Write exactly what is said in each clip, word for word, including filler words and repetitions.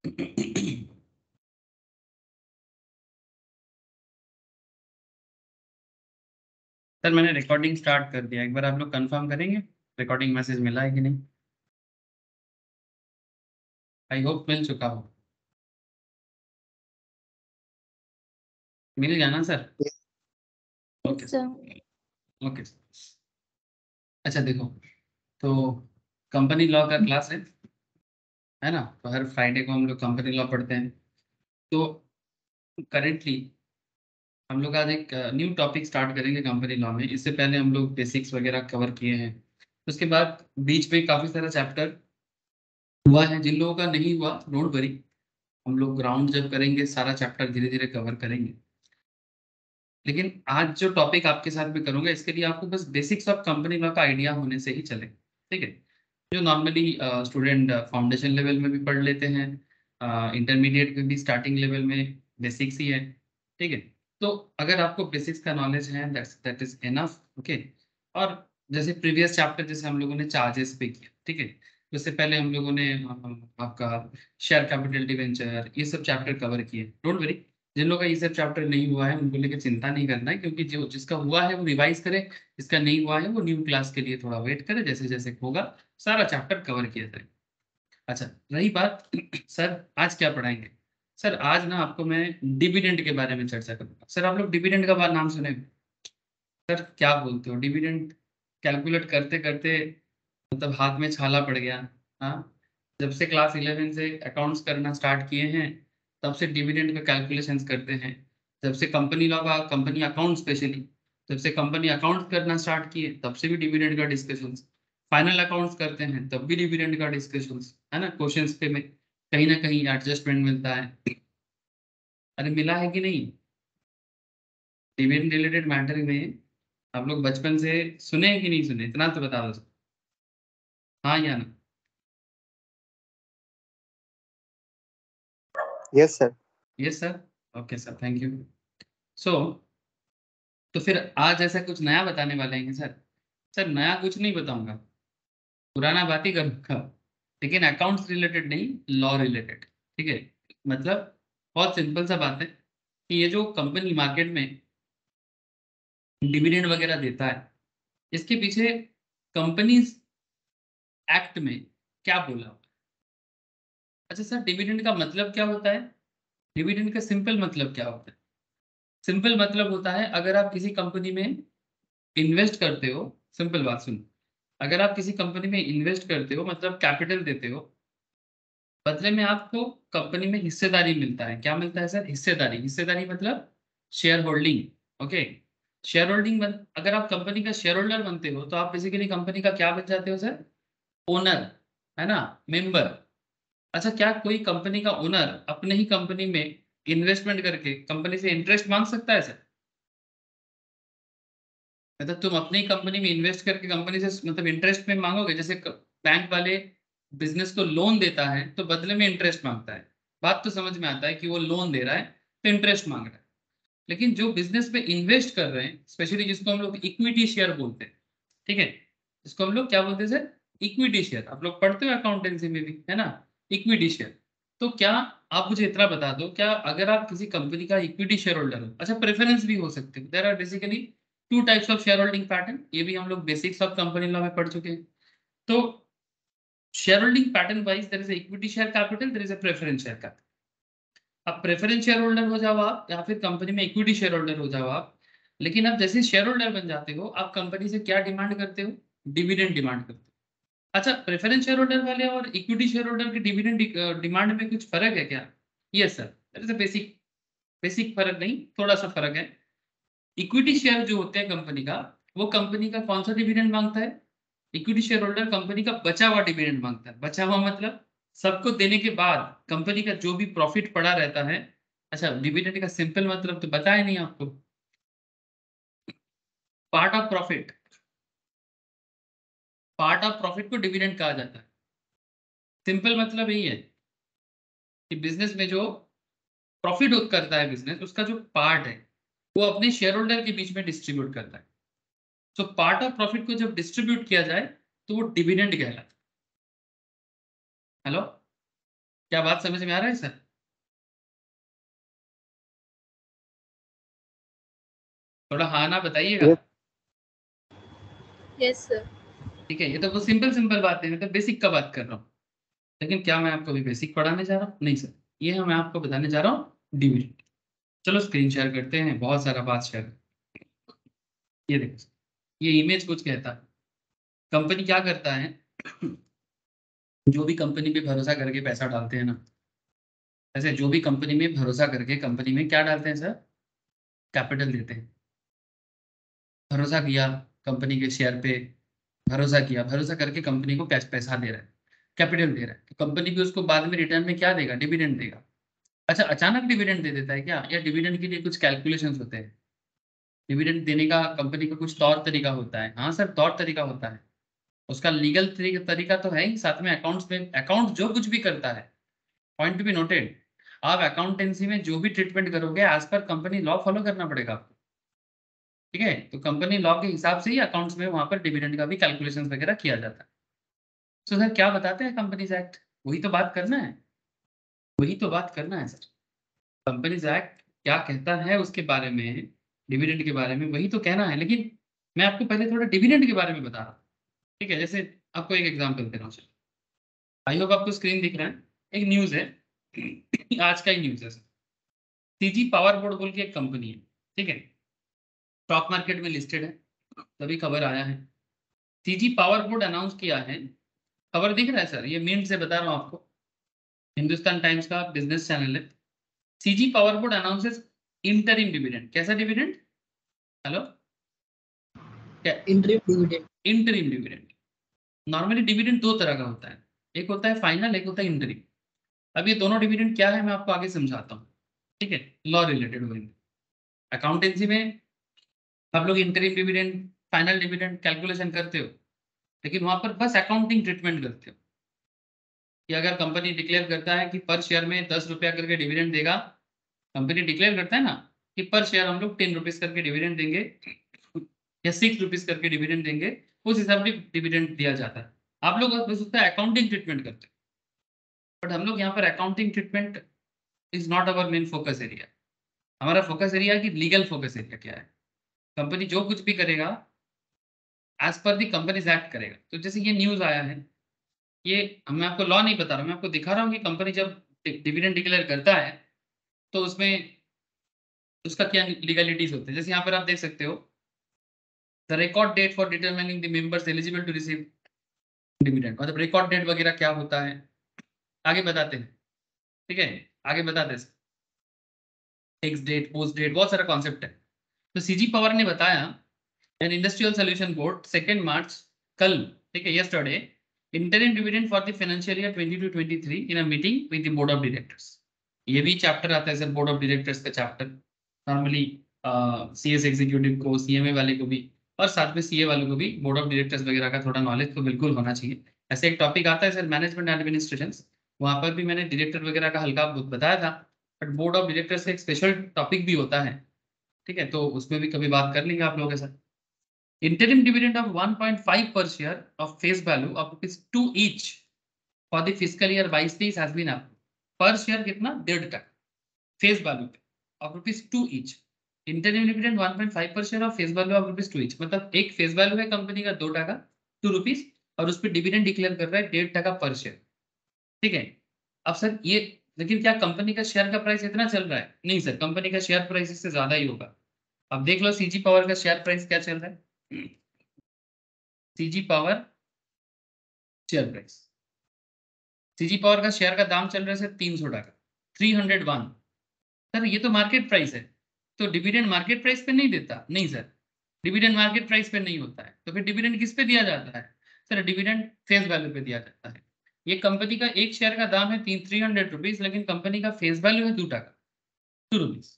Sir मैंने recording start कर दिया, एक बार आप लोग कंफर्म करेंगे रिकॉर्डिंग मैसेज मिला है कि नहीं। आई होप मिल चुका हो। मिल गया ना सर? Okay sir okay. अच्छा देखो, तो कंपनी लॉ का क्लास है है ना। तो हर फ्राइडे को हम लोग कंपनी लॉ पढ़ते हैं। तो करेंटली हम लोग आज एक न्यू टॉपिक स्टार्ट करेंगे कंपनी लॉ में। इससे पहले हम लोग बेसिक्स वगैरह कवर किए हैं। उसके बाद बीच में काफ़ी सारा चैप्टर हुआ है। जिन लोगों का नहीं हुआ डोंट वरी, हम लोग ग्राउंड जब करेंगे सारा चैप्टर धीरे धीरे कवर करेंगे। लेकिन आज जो टॉपिक आपके साथ में करूंगा इसके लिए आपको बस बेसिक्स ऑफ कंपनी लॉ का आइडिया होने से ही चले, ठीक है। जो नॉर्मली स्टूडेंट फाउंडेशन लेवल में भी पढ़ लेते हैं, इंटरमीडिएट में भी स्टार्टिंग लेवल में बेसिक्स ही है, ठीक है। तो अगर आपको बेसिक्स का नॉलेज है that's that is enough, okay. और जैसे प्रीवियस चैप्टर जैसे हम लोगों ने चार्जेस पे किया, ठीक है। उससे पहले हम लोगों ने अ, आपका शेयर कैपिटल डिवेंचर ये सब चैप्टर कवर किए। डोंट वरी, जिन लोगों का ये सब चैप्टर नहीं हुआ है उनको लेकर चिंता नहीं करना है, क्योंकि जो जिसका हुआ है वो रिवाइज करे, जिसका नहीं हुआ है वो न्यू क्लास के लिए थोड़ा वेट करे, जैसे जैसे होगा सारा चैप्टर कवर किया जाए। अच्छा रही बात सर आज क्या पढ़ाएंगे। सर आज ना आपको मैं डिविडेंड के बारे में चर्चा करूंगा। सर आप लोग डिविडेंड का बात नाम सुने हो? सर क्या बोलते हो, डिविडेंड कैलकुलेट करते करते मतलब हाथ में छाला पड़ गया। हाँ, जब से क्लास इलेवन से अकाउंट्स करना स्टार्ट किए हैं तब से डिविडेंड का कैलकुलेशंस करते हैं। जब से कंपनी लॉ का कंपनी अकाउंट स्पेशली जब से कंपनी अकाउंट करना स्टार्ट किए तब से भी डिविडेंड का डिस्कशंस। फाइनल अकाउंट्स करते हैं तब भी डिविडेंड का डिस्कशंस, है ना। क्वेश्चंस पे में कहीं ना कहीं एडजस्टमेंट मिलता है। अरे मिला है कि नहीं? डिविडेंड रिलेटेड मैटर में आप लोग बचपन से सुने हैं कि नहीं सुने, इतना तो बता दो। हाँ या ना? Yes sir. Yes sir. Okay sir, thank you. So तो फिर आज ऐसा कुछ नया बताने वाले हैं सर? सर नया कुछ नहीं बताऊंगा, पुराना बात ही करूंगा, लेकिन अकाउंट्स रिलेटेड नहीं, लॉ रिलेटेड, ठीक है। मतलब बहुत सिंपल सा बात है कि ये जो कंपनी मार्केट में डिविडेंड वगैरह देता है इसके पीछे कंपनीज एक्ट में क्या बोला हुआ है। अच्छा सर डिविडेंड का मतलब क्या होता है? डिविडेंड का सिंपल मतलब क्या होता है? सिंपल मतलब होता है अगर आप किसी कंपनी में इन्वेस्ट करते हो, सिंपल बात सुनो, अगर आप किसी कंपनी में इन्वेस्ट करते हो मतलब कैपिटल देते हो, बदले में आपको कंपनी में हिस्सेदारी मिलता है। क्या मिलता है सर? हिस्सेदारी। हिस्सेदारी मतलब share holding, okay. Share holding बन, अगर आप कंपनी का शेयर होल्डर बनते हो तो आप बेसिकली कंपनी का क्या बन जाते हो सर? ओनर, है ना, मेंबर। अच्छा क्या कोई कंपनी का ओनर अपने ही कंपनी में इन्वेस्टमेंट करके कंपनी से इंटरेस्ट मांग सकता है सर? मतलब तुम अपनी कंपनी में इन्वेस्ट करके कंपनी से मतलब इंटरेस्ट में मांगोगे? जैसे बैंक वाले बिजनेस को लोन देता है तो बदले में इंटरेस्ट मांगता है। बात तो समझ में आता है कि वो लोन दे रहा है तो इंटरेस्ट मांग रहा है। लेकिन जो बिजनेस पे इन्वेस्ट कर रहे हैं स्पेशली जिसको हम लोग इक्विटी शेयर बोलते हैं, ठीक है, जिसको हम लोग क्या बोलते हैं सर? Equity share. आप लोग पढ़ते हो अकाउंटेंसी में भी, है ना, इक्विटी शेयर। तो क्या आप मुझे इतना बता दो, क्या अगर आप किसी कंपनी का इक्विटी शेयर होल्डर हो, अच्छा प्रेफरेंस भी हो सकते हो, there are basically two types of share holding pattern, ये भी हम लोग बेसिक्स ऑफ कंपनी लॉ में पढ़ चुके हैं। तो share holding pattern wise there is equity share capital, there is a preference share capital. अब प्रेफरेंस शेयर होल्डर हो जाओ आप या फिर कंपनी में इक्विटी शेयर होल्डर हो जाओ आप, लेकिन अब जैसे शेयर होल्डर बन जाते हो आप कंपनी से क्या डिमांड करते हो? डिविडेंड डिमांड करते हो। अच्छा प्रेफरेंस शेयर होल्डर वाले और इक्विटी शेयर होल्डर के डिविडेंड डिमांड में कुछ फर्क है क्या? Yes sir, that is a basic, basic फर्क नहीं, थोड़ा सा फर्क है। इक्विटी शेयर जो होते हैं कंपनी का, वो कंपनी का कौन सा डिविडेंड मांगता है? इक्विटी शेयर होल्डर कंपनी का बचा हुआ डिविडेंड मांगता है। बचा हुआ मतलब सबको देने के बाद कंपनी का जो भी प्रॉफिट पड़ा रहता है। अच्छा डिविडेंड का सिंपल मतलब तो बताया नहीं आपको, part of profit. Part of profit को डिविडेंड कहा जाता है। सिंपल मतलब यही है कि बिजनेस में जो प्रॉफिट करता है बिजनेस, उसका जो पार्ट है वो अपने शेयर होल्डर के बीच में डिस्ट्रीब्यूट करता है। तो पार्ट ऑफ प्रॉफिट को जब डिस्ट्रीब्यूट किया जाए तो वो डिविडेंड कहलाता है। हेलो, क्या बात समझ में आ रहा है सर? थोड़ा हाँ ना बताइएगा। Yes sir. ठीक है, ये तो बहुत सिंपल सिंपल बात है, मैं तो बेसिक का बात कर रहा हूँ। लेकिन क्या मैं आपको अभी बेसिक पढ़ाने जा रहा हूँ? नहीं सर, ये है मैं आपको बताने जा रहा हूँ डिविडेंड। चलो स्क्रीन शेयर करते हैं, बहुत सारा बात शेयर। ये देखो सर, ये इमेज कुछ कहता है। कंपनी क्या करता है, जो भी कंपनी पे भरोसा करके पैसा डालते हैं ना, ऐसे जो भी कंपनी में भरोसा करके कंपनी में क्या डालते हैं सर, कैपिटल देते हैं। भरोसा किया कंपनी के शेयर पे, भरोसा किया, भरोसा करके कंपनी को पैस, पैसा दे रहा है, कैपिटल दे रहा है, तो कंपनी भी उसको बाद में रिटर्न में क्या देगा, डिविडेंड देगा। अच्छा, अचानक डिविडेंड दे देता है क्या, या डिविडेंड के लिए कुछ कैलकुलेशंस होते हैं? डिविडेंड देने का कंपनी का कुछ तौर तरीका होता है। हाँ सर, तौर तरीका होता है। उसका लीगल तरीका तरीका तो है ही, साथ में अकाउंट्स में अकाउंट जो कुछ भी करता है, पॉइंट टू बी नोटेड, आप अकाउंटेंसी में जो भी ट्रीटमेंट करोगे as per company law follow करना पड़ेगा आपको। ठीक है, तो कंपनी लॉ के हिसाब से ही अकाउंट्स में वहां पर डिविडेंड का भी कैलकुलेशन वगैरह किया जाता है। तो सर क्या बताते हैं कंपनीज एक्ट, वही तो बात करना है, वही तो बात करना है सर। कंपनीज एक्ट क्या कहता है उसके बारे में, डिविडेंड के बारे में वही तो कहना है। लेकिन मैं आपको पहले थोड़ा डिविडेंड के बारे में बता रहा हूँ। ठीक है, जैसे आपको एक एग्जांपल दे रहा हूँ। आई होप आपको स्क्रीन दिख रहा है, एक न्यूज है आज का ही न्यूज है सर। सीजी पावर बोर्ड बोल के एक कंपनी है, ठीक है, स्टॉक मार्केट में लिस्टेड है, तभी खबर आया है। सीजी पावर बोर्ड अनाउंस किया है, खबर दिख रहा है सर, ये मिनट से बता रहा हूँ आपको, हिंदुस्तान टाइम्स का बिजनेस चैनल है। CG power board announces interim dividend. कैसा डिविडेंड? हेलो, क्या? Interim dividend. Interim dividend. Normally dividend दो तरह का होता है, एक होता है फाइनल, एक होता है इंटरिम। अब ये दोनों डिविडेंड क्या है मैं आपको आगे समझाता हूँ। ठीक है, लॉ रिलेटेड होंगे। अकाउंटेंसी में आप लोग interim dividend, final dividend calculation करते हो, लेकिन वहां पर बस अकाउंटिंग ट्रीटमेंट करते हो कि अगर कंपनी डिक्लेयर करता है कि पर शेयर में दस रुपया करके डिविडेंड देगा, कंपनी डिक्लेयर करता है ना कि पर शेयर हम लोग टेन रुपीज करके डिविडेंड देंगे या सिक्स रुपीज करके डिविडेंड देंगे, उस हिसाब से डिविडेंड दिया जाता है। आप लोग बस उसका अकाउंटिंग ट्रीटमेंट करते हैं, बट हम लोग यहाँ पर accounting treatment is not our main focus area. हमारा फोकस एरिया है कि लीगल फोकस एरिया क्या है। कंपनी जो कुछ भी करेगा एज पर दी कंपनीज एक्ट करेगा। तो जैसे ये न्यूज आया है, ये मैं आपको लॉ नहीं बता रहा हूँ, मैं आपको दिखा रहा हूँ कि कंपनी जब डिविडेंड डिक्लेयर करता है तो उसमें उसका क्या लीगलिटीज होते हैं। जैसे यहाँ पर आप देख सकते हो, the record date for determining the members eligible to receive dividend, मतलब रिकॉर्ड डेट वगैरह क्या होता है, आगे बताते हैं। ठीक है, आगे बताते हैं, फिक्स डेट, पोस्ट डेट, बहुत सारा कॉन्सेप्ट है। तो सीजी पावर ने बताया, an industrial solution board second March, कल, ठीक है, yesterday, interim dividend for the financial year twenty two twenty three in a meeting with the board of directors. ये भी चैप्टर आता है सर, बोर्ड ऑफ डायरेक्टर्स का चैप्टर। नॉर्मली सीएस एग्जीक्यूटिव को, CMA वाले को भी, और साथ में सीए वालों को भी बोर्ड ऑफ डायरेक्टर्स वगैरह का थोड़ा नॉलेज तो बिल्कुल होना चाहिए। ऐसे एक टॉपिक आता है सर, मैनेजमेंट एडमिनिस्ट्रेशन, वहां पर भी मैंने डायरेक्टर वगैरह का हल्का बहुत बताया था, बट बोर्ड ऑफ डायरेक्टर्स का एक स्पेशल टॉपिक भी होता है। ठीक है, तो उसमें भी कभी बात कर लेंगे आप लोगों के साथ। Interim dividend of one point five per share of face value of rupees two each for the fiscal year बाईस तेईस has been up। Per share कितना, डेढ़ टका फेस वैल्यू पे, of rupees two each. Interim dividend one point five per share of face value of rupees two each, मतलब एक face value है company का दो टका, टू रुपीज, और उस पर डिविडेंड डिक्लेयर कर रहा है डेढ़ टका पर शेयर। ठीक है, अब सर ये, लेकिन क्या कंपनी का शेयर का प्राइस इतना चल रहा है? नहीं सर, कंपनी का शेयर प्राइस इससे ज्यादा ही होगा। अब देख लो सीजी पावर का शेयर प्राइस क्या चल रहा है। CG power share price, CG power का शेयर का दाम चल रहा है सर तीन सौ टका, थ्री हंड्रेड वन। सर ये तो मार्केट प्राइस है, तो डिविडेंड मार्केट प्राइस पे नहीं देता? नहीं सर, डिविडेंड मार्केट प्राइस पे नहीं होता है, तो फिर डिविडेंड किस पे दिया जाता है? सर डिविडेंड फेस वैल्यू पे दिया जाता है। ये कंपनी का एक शेयर का दाम है तीन थ्री हंड्रेड रुपीज, लेकिन कंपनी का फेस वैल्यू है दो टका, टू रुपीज।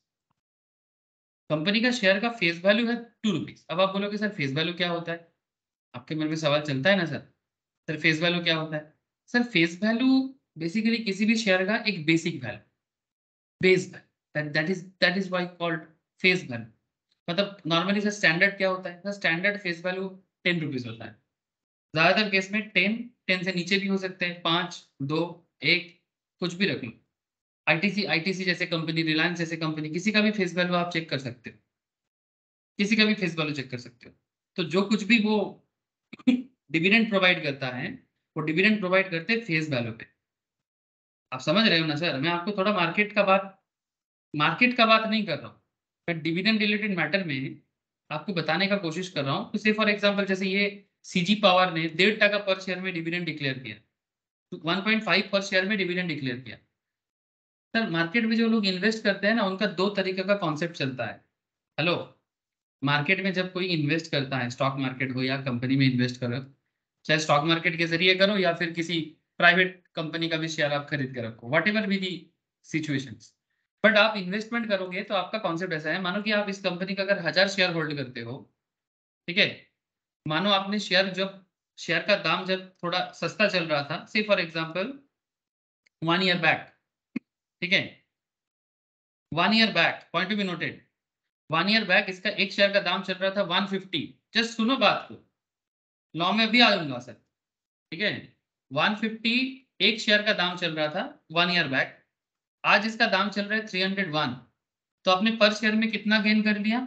कंपनी का शेयर का फेस वैल्यू है टू रुपीज। अब आप बोलोगे सर फेस वैल्यू क्या होता है, आपके मन में सवाल चलता है ना सर, सर फेस वैल्यू क्या होता है? सर फेस वैल्यू बेसिकली किसी भी शेयर का एक basic value, base value, that is that is why called face value. मतलब नॉर्मली सर स्टैंडर्ड क्या होता है sir, standard face value ten rupees होता है। ज्यादातर केस में टेन, टेन से नीचे भी हो सकते हैं, पाँच, दो, एक, कुछ भी रख लो, आईटीसी आईटीसी जैसे कंपनी, रिलायंस जैसे कंपनी, किसी का भी फेस वैल्यू आप चेक कर सकते हो, किसी का भी फेस वैल्यू चेक कर सकते हो। तो जो कुछ भी वो डिविडेंड प्रोवाइड करता है, वो डिविडेंड प्रोवाइड करते हैं फेस वैल्यू पे। आप समझ रहे हो ना सर? मैं आपको थोड़ा मार्केट का बात मार्केट का बात नहीं कर रहा हूँ, मैं डिविडेंड रिलेटेड मैटर में आपको बताने का कोशिश कर रहा हूँ। तो से फॉर एग्जांपल जैसे ये सीजी पावर ने डेढ़ टका पर शेयर में डिविडेंड डिक्लेयर किया, तो one point five per share में डिविडेंड डिक्लेयर किया। सर मार्केट में जो लोग इन्वेस्ट करते हैं ना, उनका दो तरीके का कॉन्सेप्ट चलता है। हेलो, मार्केट में जब कोई इन्वेस्ट करता है, स्टॉक मार्केट हो या कंपनी में इन्वेस्ट करो, चाहे स्टॉक मार्केट के जरिए करो या फिर किसी प्राइवेट कंपनी का भी शेयर आप खरीद के रखो, whatever be the situations, but आप इन्वेस्टमेंट करोगे तो आपका कॉन्सेप्ट ऐसा है, मानो कि आप इस कंपनी का अगर हजार शेयर होल्ड करते हो, ठीक है, मानो आपने शेयर जब शेयर का दाम जब थोड़ा सस्ता चल रहा था, say for example one year back, ठीक है, one year back, point to be noted, one year back इसका एक शेयर का दाम चल रहा था वन फिफ्टी। जस्ट सुनो बात को, लॉ में भी आऊंगा सर, ठीक है, वन फिफ्टी एक शेयर का दाम चल रहा था वन ईयर बैक, आज इसका दाम चल रहा है थ्री हंड्रेड वन, तो आपने पर शेयर में कितना गेन कर लिया?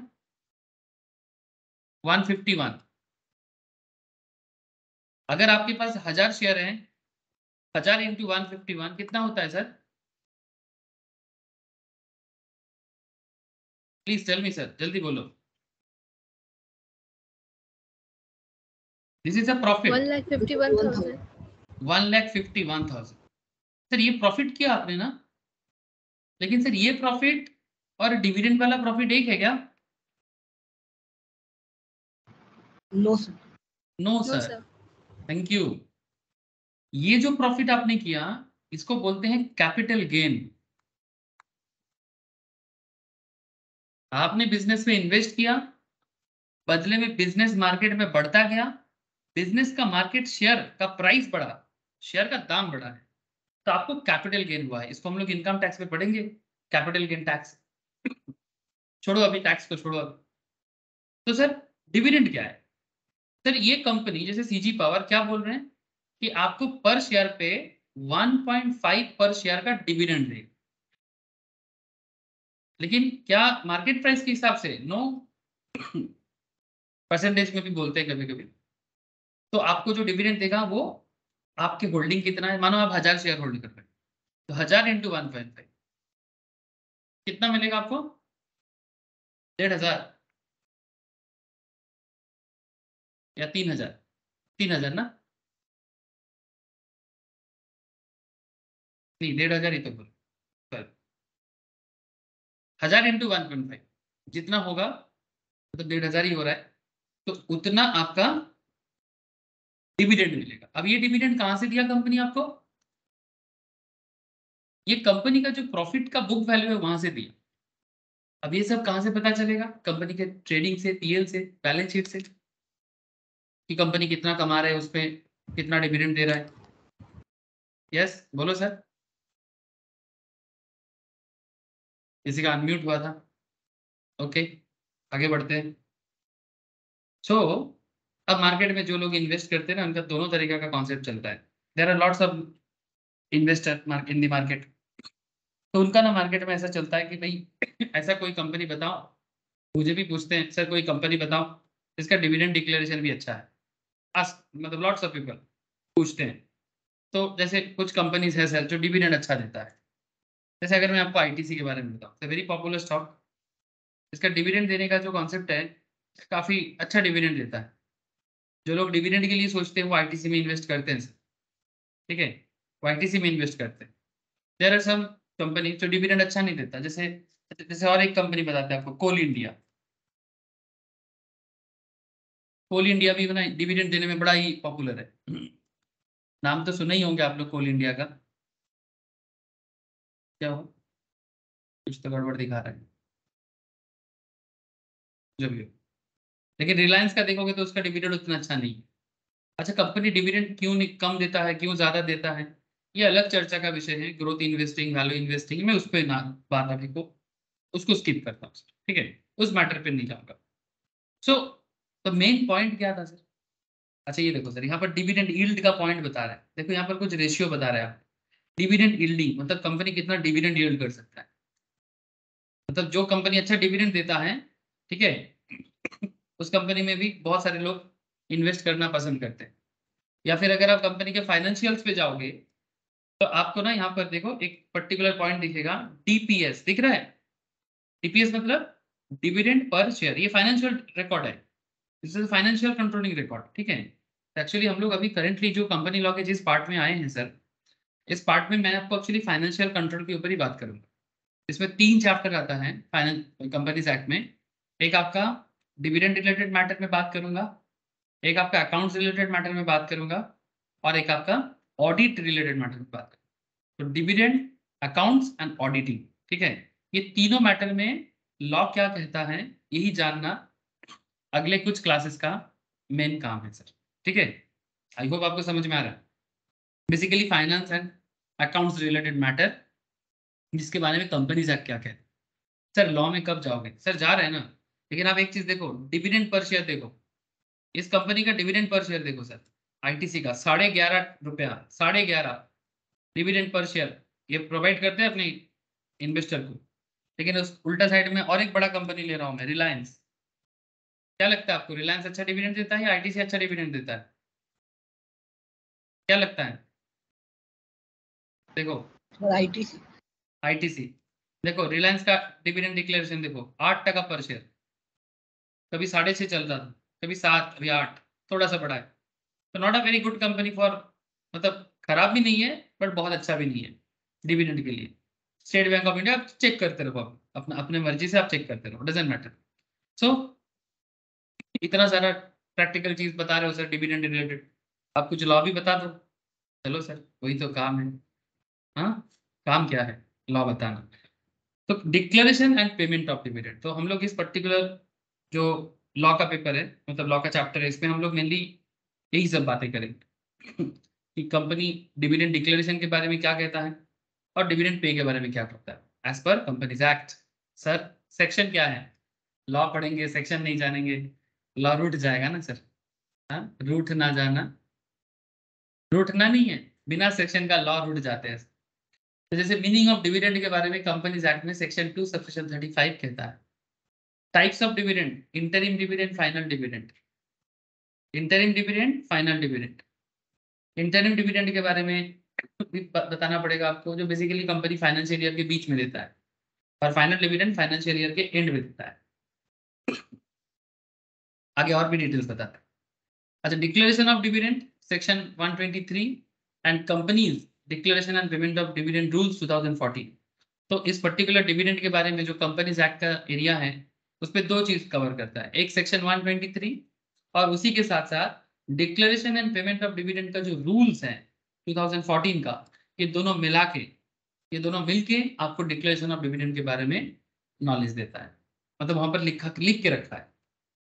One fifty one. अगर आपके पास हजार शेयर हैं, हजार इंटू वन फिफ्टी वन कितना होता है sir? Please tell me sir, जल्दी बोलो। This is a one profit, lakh fifty one thousand. One lakh fifty one thousand. Sir ये प्रॉफिट किया आपने ना, लेकिन सर ये प्रॉफिट और डिविडेंड वाला प्रॉफिट एक है क्या? No sir. No sir, thank you. ये जो प्रॉफिट आपने किया, इसको बोलते हैं कैपिटल गेन। आपने बिजनेस में इन्वेस्ट किया, बदले में बिजनेस मार्केट में बढ़ता गया, बिजनेस का मार्केट शेयर का प्राइस बढ़ा, शेयर का दाम बढ़ा है, तो आपको कैपिटल गेन हुआ है। इसको हम लोग इनकम टैक्स में पढ़ेंगे, कैपिटल गेन टैक्स। छोड़ो अभी टैक्स को, छोड़ो अभी। तो सर डिविडेंड क्या है? सर ये कंपनी जैसे सीजी पावर क्या बोल रहे हैं कि आपको पर शेयर पे one point five per share का डिविडेंड देगा, लेकिन क्या मार्केट प्राइस के हिसाब से? नो, परसेंटेज में भी बोलते हैं कभी कभी। तो आपको जो डिविडेंड देगा वो आपकी होल्डिंग कितना है, मानो आप हजार शेयर होल्ड कर रहे हैं, तो हजार इंटू वन पॉइंट फाइव कितना मिलेगा आपको? डेढ़ हजार या तीन हजार? तीन हजार ना? नहीं, डेढ़ हजार ही तो बोलो। हजार इंटू वन पॉइंट फाइव जितना होगा तो डेढ़ हजार ही हो रहा है, तो उतना आपका डिविडेंड मिलेगा। अब ये डिविडेंड कहां से दिया कंपनी आपको? ये कंपनी का जो प्रॉफिट का बुक वैल्यू है वहां से दिया। अब ये सब कहां से पता चलेगा? कंपनी के ट्रेडिंग से, पीएल से, बैलेंस शीट से, कि कंपनी कितना कमा रहा है, उस पर कितना डिविडेंड दे रहा है। यस बोलो सर, किसी का अनम्यूट हुआ था। ओके, आगे बढ़ते हैं। सो अब मार्केट में जो लोग इन्वेस्ट करते हैं ना, उनका दोनों तरीका का कॉन्सेप्ट चलता है। There are lots of investor in the market. तो उनका ना मार्केट में ऐसा चलता है कि भाई ऐसा कोई कंपनी बताओ, मुझे भी पूछते हैं सर कोई कंपनी बताओ जिसका डिविडेंड डिक्लेरेशन भी अच्छा है। आस मतलब लॉट्स ऑफ पीपल पूछते हैं। तो जैसे कुछ कंपनीज है सर जो डिविडेंड अच्छा देता है, जैसे अगर मैं आपको आईटीसी के बारे में बताऊं, तो वेरी पॉपुलर स्टॉक, इसका डिविडेंड देने का जो कॉन्सेप्ट है काफी अच्छा डिविडेंड देता है। जो लोग डिविडेंड के लिए सोचते हैं वो आईटीसी में इन्वेस्ट करते हैं सर, ठीक है, वो आईटीसी में इन्वेस्ट करते हैं। देयर आर सम कंपनी जो डिविडेंड अच्छा नहीं देता, जैसे जैसे और एक कंपनी बताते हैं आपको, कोल इंडिया। कोल इंडिया भी बना डिविडेंड देने में बड़ा ही पॉपुलर है। नाम तो सुना ही होंगे आप लोग कोल इंडिया का। क्या हो, कुछ तो गड़बड़ दिखा रहा है, जो भी हो। लेकिन रिलायंस का देखोगे तो उसका डिविडेंड उतना अच्छा नहीं है। अच्छा, कंपनी डिविडेंड क्यों नहीं- कम देता है, क्यों ज्यादा देता है, ये अलग चर्चा का विषय है। ग्रोथ इन्वेस्टिंग, वैल्यू इन्वेस्टिंग में उस पर ना बात अभी को उसको स्किप करता हूँ, ठीक है, उस मैटर पे नहीं जाऊंगा। सो तो मेन पॉइंट क्या था सर? अच्छा ये देखो सर, यहाँ पर डिविडेंड यील्ड का पॉइंट बता रहा है, देखो यहाँ पर कुछ रेशियो बता रहा है आप, डिविडेंड यील्डिंग मतलब कंपनी कितना डिविडेंड यील्ड कर सकता है, मतलब जो कंपनी अच्छा डिविडेंड देता है, ठीक है, उस कंपनी में भी बहुत सारे लोग इन्वेस्ट करना पसंद करते हैं। या फिर अगर आप कंपनी के फाइनेंशियल्स पे जाओगे तो आपको ना यहाँ पर देखो एक पर्टिकुलर पॉइंट दिखेगा, डीपीएस दिख रहा है। डीपीएस मतलब डिविडेंड पर शेयर, ये फाइनेंशियल रिकॉर्ड है, this is financial controlling record, ठीक है। एक्चुअली हम लोग अभी करेंटली जो कंपनी लॉ के जिस पार्ट में आए हैं सर, इस पार्ट में मैं आपको एक्चुअली फाइनेंशियल कंट्रोल के ऊपर ही बात करूंगा। इसमें तीन चैप्टर आता है फाइनेंस कंपनीज एक्ट में। एक आपका डिविडेंड रिलेटेड मैटर में बात करूंगा, एक आपका अकाउंट्स रिलेटेड मैटर में बात करूंगा, और एक आपका ऑडिट रिलेटेड मैटर में बात करूंगा। तो डिविडेंड, अकाउंट्स एंड ऑडिटिंग, ठीक है, ये तीनों मैटर में लॉ क्या कहता है यही जानना अगले कुछ क्लासेस का मेन काम है सर, ठीक है। आई होप आपको समझ में आ रहा है। Basically finance and accounts related matter जिसके बारे में कंपनीज एक्ट क्या कहते हैं। सर लॉ में कब जाओगे, सर जा रहे हैं ना, लेकिन आप एक चीज देखो, डिविडेंड पर शेयर देखो, इस कंपनी का डिविडेंड पर शेयर देखो सर, आईटीसी का साढ़े ग्यारह रुपया, साढ़े ग्यारह डिविडेंड पर शेयर ये प्रोवाइड करते हैं अपने इन्वेस्टर को। लेकिन उस उल्टा साइड में और एक बड़ा कंपनी ले रहा हूं मैं, रिलायंस। क्या लगता है आपको, रिलायंस अच्छा डिविडेंड देता है या आईटीसी अच्छा डिविडेंड देता है, क्या लगता है? देखो आईटीसी आईटीसी, देखो रिलायंस का डिविडेंड डिक्लेरेशन देखो, आठ टका पर शेयर, कभी साढ़े छह चल रहा था, कभी सात, अभी आठ, थोड़ा सा बढ़ा है। तो not a very good company for, मतलब खराब भी नहीं है बट बहुत अच्छा भी नहीं है डिविडेंड के लिए। स्टेट बैंक ऑफ इंडिया आप चेक करते रहो, आप अपना अपने मर्जी से आप चेक करते रहो, डजेंट मैटर। सो इतना सारा प्रैक्टिकल चीज बता रहे हो सर डिविडेंड रिलेटेड, आप कुछ लॉ भी बता दो। चलो सर वही तो काम है, हाँ काम क्या है, लॉ बताना। तो declaration and payment of dividend, तो हम लोग इस पर्टिकुलर जो लॉ का पेपर है, मतलब लॉ का चैप्टर है, इसमें हम लोग मेनली यही सब बातें करेंगे कि कंपनी डिविडेंड डिक्लेरेशन के बारे में क्या कहता है और डिविडेंड पे के बारे में क्या कहता है as per companies act. Sir section क्या है, लॉ पढ़ेंगे सेक्शन नहीं जानेंगे, लॉ रूठ जाएगा ना सर, हाँ रूठ ना जाना, रूठना नहीं है, बिना सेक्शन का लॉ रूठ जाते हैं। तो जैसे मीनिंग ऑफ डिविडेंड के बारे में कंपनीज एक्ट में section two section thirty five कहता है, types of dividend, interim dividend, final dividend, interim dividend, final dividend. Interim dividend के बारे में भी ब- बताना पड़ेगा आपको, जो बेसिकली कंपनी फाइनेंशियल ईयर के बीच में देता है, और फाइनल डिविडेंड फाइनेंशियल ईयर के एंड में देता है। आगे और भी डिटेल्स बताते हैं। अच्छा, declaration of dividend section one twenty three and companies declaration and payment of dividend rules two thousand fourteen. तो इस पर्टिकुलर डिविडेंड के बारे में जो कंपनीज एक्ट का एरिया है उस पर दो चीज कवर करता है, एक सेक्शन वन ट्वेंटी थ्री और उसी के साथ साथ declaration and payment of dividend का जो रूल्स है टू थाउजेंड फोर्टीन का, ये दोनों मिला के, ये दोनों मिलके आपको डिक्लेरेशन ऑफ डिविडेंड के बारे में नॉलेज देता है, मतलब वहां पर लिखा लिख के रखा है।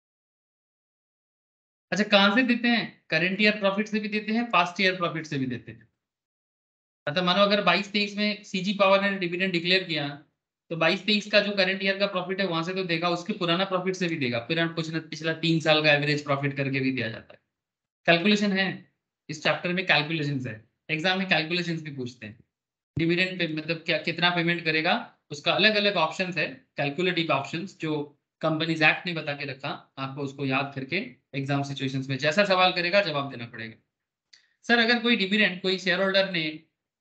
अच्छा कहाँ से देते हैं, करेंट ईयर प्रॉफिट से भी देते हैं, पास्ट ईयर प्रॉफिट से भी देते हैं। मतलब मानो अगर बाईस तेईस में सीजी पावर ने डिविडेंड डिक्लेयर किया, तो बाईस तेईस का जो करंट ईयर का प्रॉफिट है वहां से तो देगा, उसके पुराना प्रॉफिट से भी देगा, फिर कुछ न पिछला तीन साल का एवरेज प्रॉफिट करके भी दिया जाता है। कैलकुलेशन है, इस चैप्टर में कैलकुलेशंस है, एग्जाम में कैलकुलेशंस भी पूछते हैं। डिविडेंड पे मतलब क्या कितना पेमेंट करेगा, उसका अलग अलग ऑप्शंस है, कैलकुलेटिव ऑप्शंस जो कंपनीज एक्ट ने बता के रखा, आपको उसको याद करके एग्जाम सिचुएशंस में जैसा सवाल करेगा जवाब देना पड़ेगा। सर अगर कोई डिविडेंड कोई शेयर होल्डर ने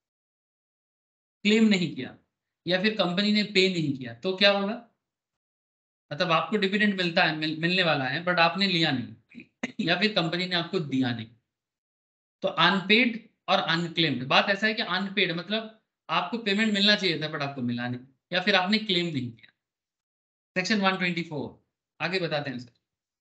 क्लेम नहीं किया या फिर कंपनी ने पे नहीं किया तो क्या होगा, मतलब आपको डिविडेंड मिलता है, मिल, मिलने वाला है बट आपने लिया नहीं या फिर कंपनी ने आपको दिया नहीं, तो अनपेड और अनक्लेम्ड। बात ऐसा है कि अनपेड मतलब आपको पेमेंट मिलना चाहिए था बट आपको मिला नहीं, या फिर आपने क्लेम नहीं किया, सेक्शन वन ट्वेंटी फोर। आगे बताते हैं सर,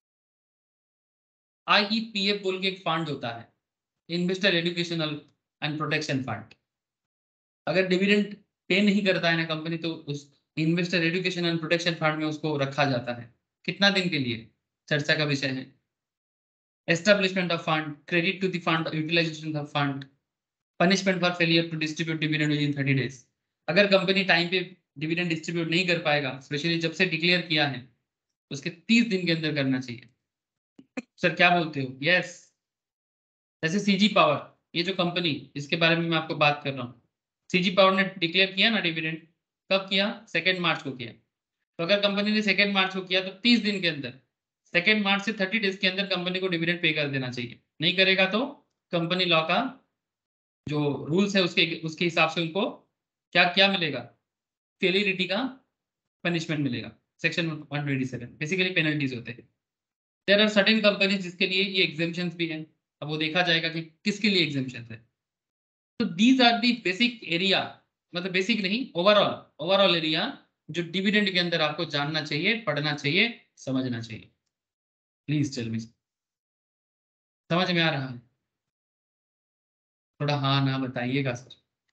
आईईपीएफ बोल के एक फंड होता है, investor educational and protection fund. अगर डिविडेंड पे नहीं करता है ना कंपनी, तो उस investor education and protection fund में उसको रखा जाता है, कितना दिन के लिए, चर्चा का विषय है। Establishment of fund, credit to the fund, utilisation of fund, punishment for failure to distribute dividend within thirty days. अगर कंपनी टाइम पे डिविडेंड डिस्ट्रीब्यूट नहीं कर पाएगा, स्पेशली जब से डिक्लेयर किया है, उसके तीस दिन के अंदर करना चाहिए। सर क्या बोलते हो, यस yes. जैसे सीजी पावर, ये जो कंपनी इसके बारे में मैं आपको बात कर रहा हूँ, सीजी पावर ने डिक्लेयर किया ना डिविडेंड, कब किया? सेकेंड मार्च को किया। तो अगर कंपनी ने सेकेंड मार्च को किया तो तीस दिन के अंदर, सेकेंड मार्च से थर्टी डेज के अंदर कंपनी को डिविडेंड पे कर देना चाहिए। नहीं करेगा तो कंपनी लॉ का जो रूल्स है उसके उसके हिसाब से उनको क्या क्या मिलेगा? फेलियरिटी का पनिशमेंट मिलेगा। Section one twenty seven basically penalties होते हैं। देयर आर सर्टेन कंपनीज जिसके लिए ये एग्जेम्पशंस भी हैं। अब वो देखा जाएगा कि किसके लिए एग्जेम्पशंस है। तो these are the basic area, मतलब बेसिक नहीं, ओवरऑल ओवरऑल एरिया जो डिविडेंड के अंदर आपको जानना चाहिए, पढ़ना चाहिए, समझना चाहिए। प्लीज टेल मी, समझ में आ रहा है? थोड़ा हाँ ना बताइएगा सर।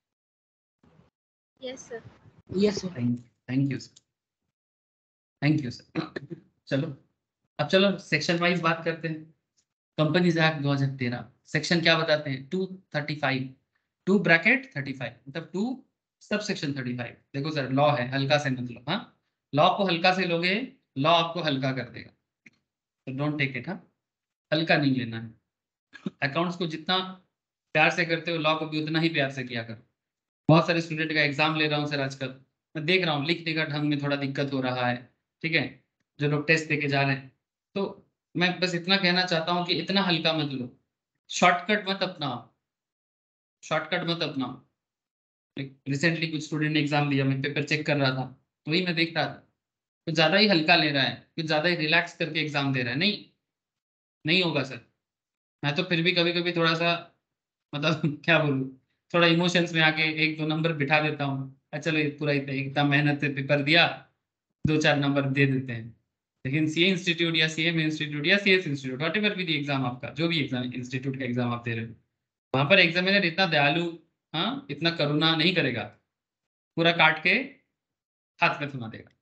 Yes sir. Yes sir. Thank thank you sir, thank you sir. चलो अब चलो सेक्शन वाइज बात करते हैं। कंपनीज एक्ट दो हज़ार तेरह सेक्शन क्या बताते हैं? Two thirty five, two bracket thirty five, मतलब two sub section thirty five. देखो सर, लॉ है, हल्का से मत लो। हाँ, लॉ को हल्का से लोगे, लॉ आपको हल्का कर देगा। तो डोंट टेक इट, हाँ, हल्का नहीं लेना है। अकाउंट्स को जितना प्यार से करते हो, लॉ को भी उतना ही प्यार से किया करो। बहुत सारे स्टूडेंट का एग्जाम ले रहा हूँ सर आजकल, मैं देख रहा हूँ लिखने का ढंग में थोड़ा दिक्कत हो रहा है। ठीक है, जो लोग टेस्ट देके जा रहे हैं, तो मैं बस इतना कहना चाहता हूँ कि इतना हल्का मत लो, शॉर्टकट मत अपनाओ, शॉर्टकट मत अपनाओ। रिसेंटली कुछ स्टूडेंट ने एग्जाम दिया, मैं पेपर चेक कर रहा था, तो वही मैं देख रहा था, कुछ ज्यादा ही हल्का ले रहा है, कुछ ज्यादा ही रिलैक्स करके एग्जाम दे रहा है। नहीं, नहीं होगा सर। मैं तो फिर भी कभी कभी थोड़ा सा, मतलब क्या बोलूँ, थोड़ा इमोशंस में आके एक दो नंबर बिठा देता हूँ। अच्छा, चलो ये पूरा इतना इतना मेहनत से पेपर दिया, दो चार नंबर दे देते हैं। लेकिन सीए इंस्टीट्यूट या सीएम इंस्टीट्यूट या सीएस इंस्टीट्यूट, वट एवर भी एग्जाम आपका, जो भी एग्जाम इंस्टीट्यूट का एग्जाम आप दे रहे हो, वहां पर एग्जामिनर इतना दयालु, हाँ, इतना करुणा नहीं करेगा, पूरा काट के हाथ में थमा देगा।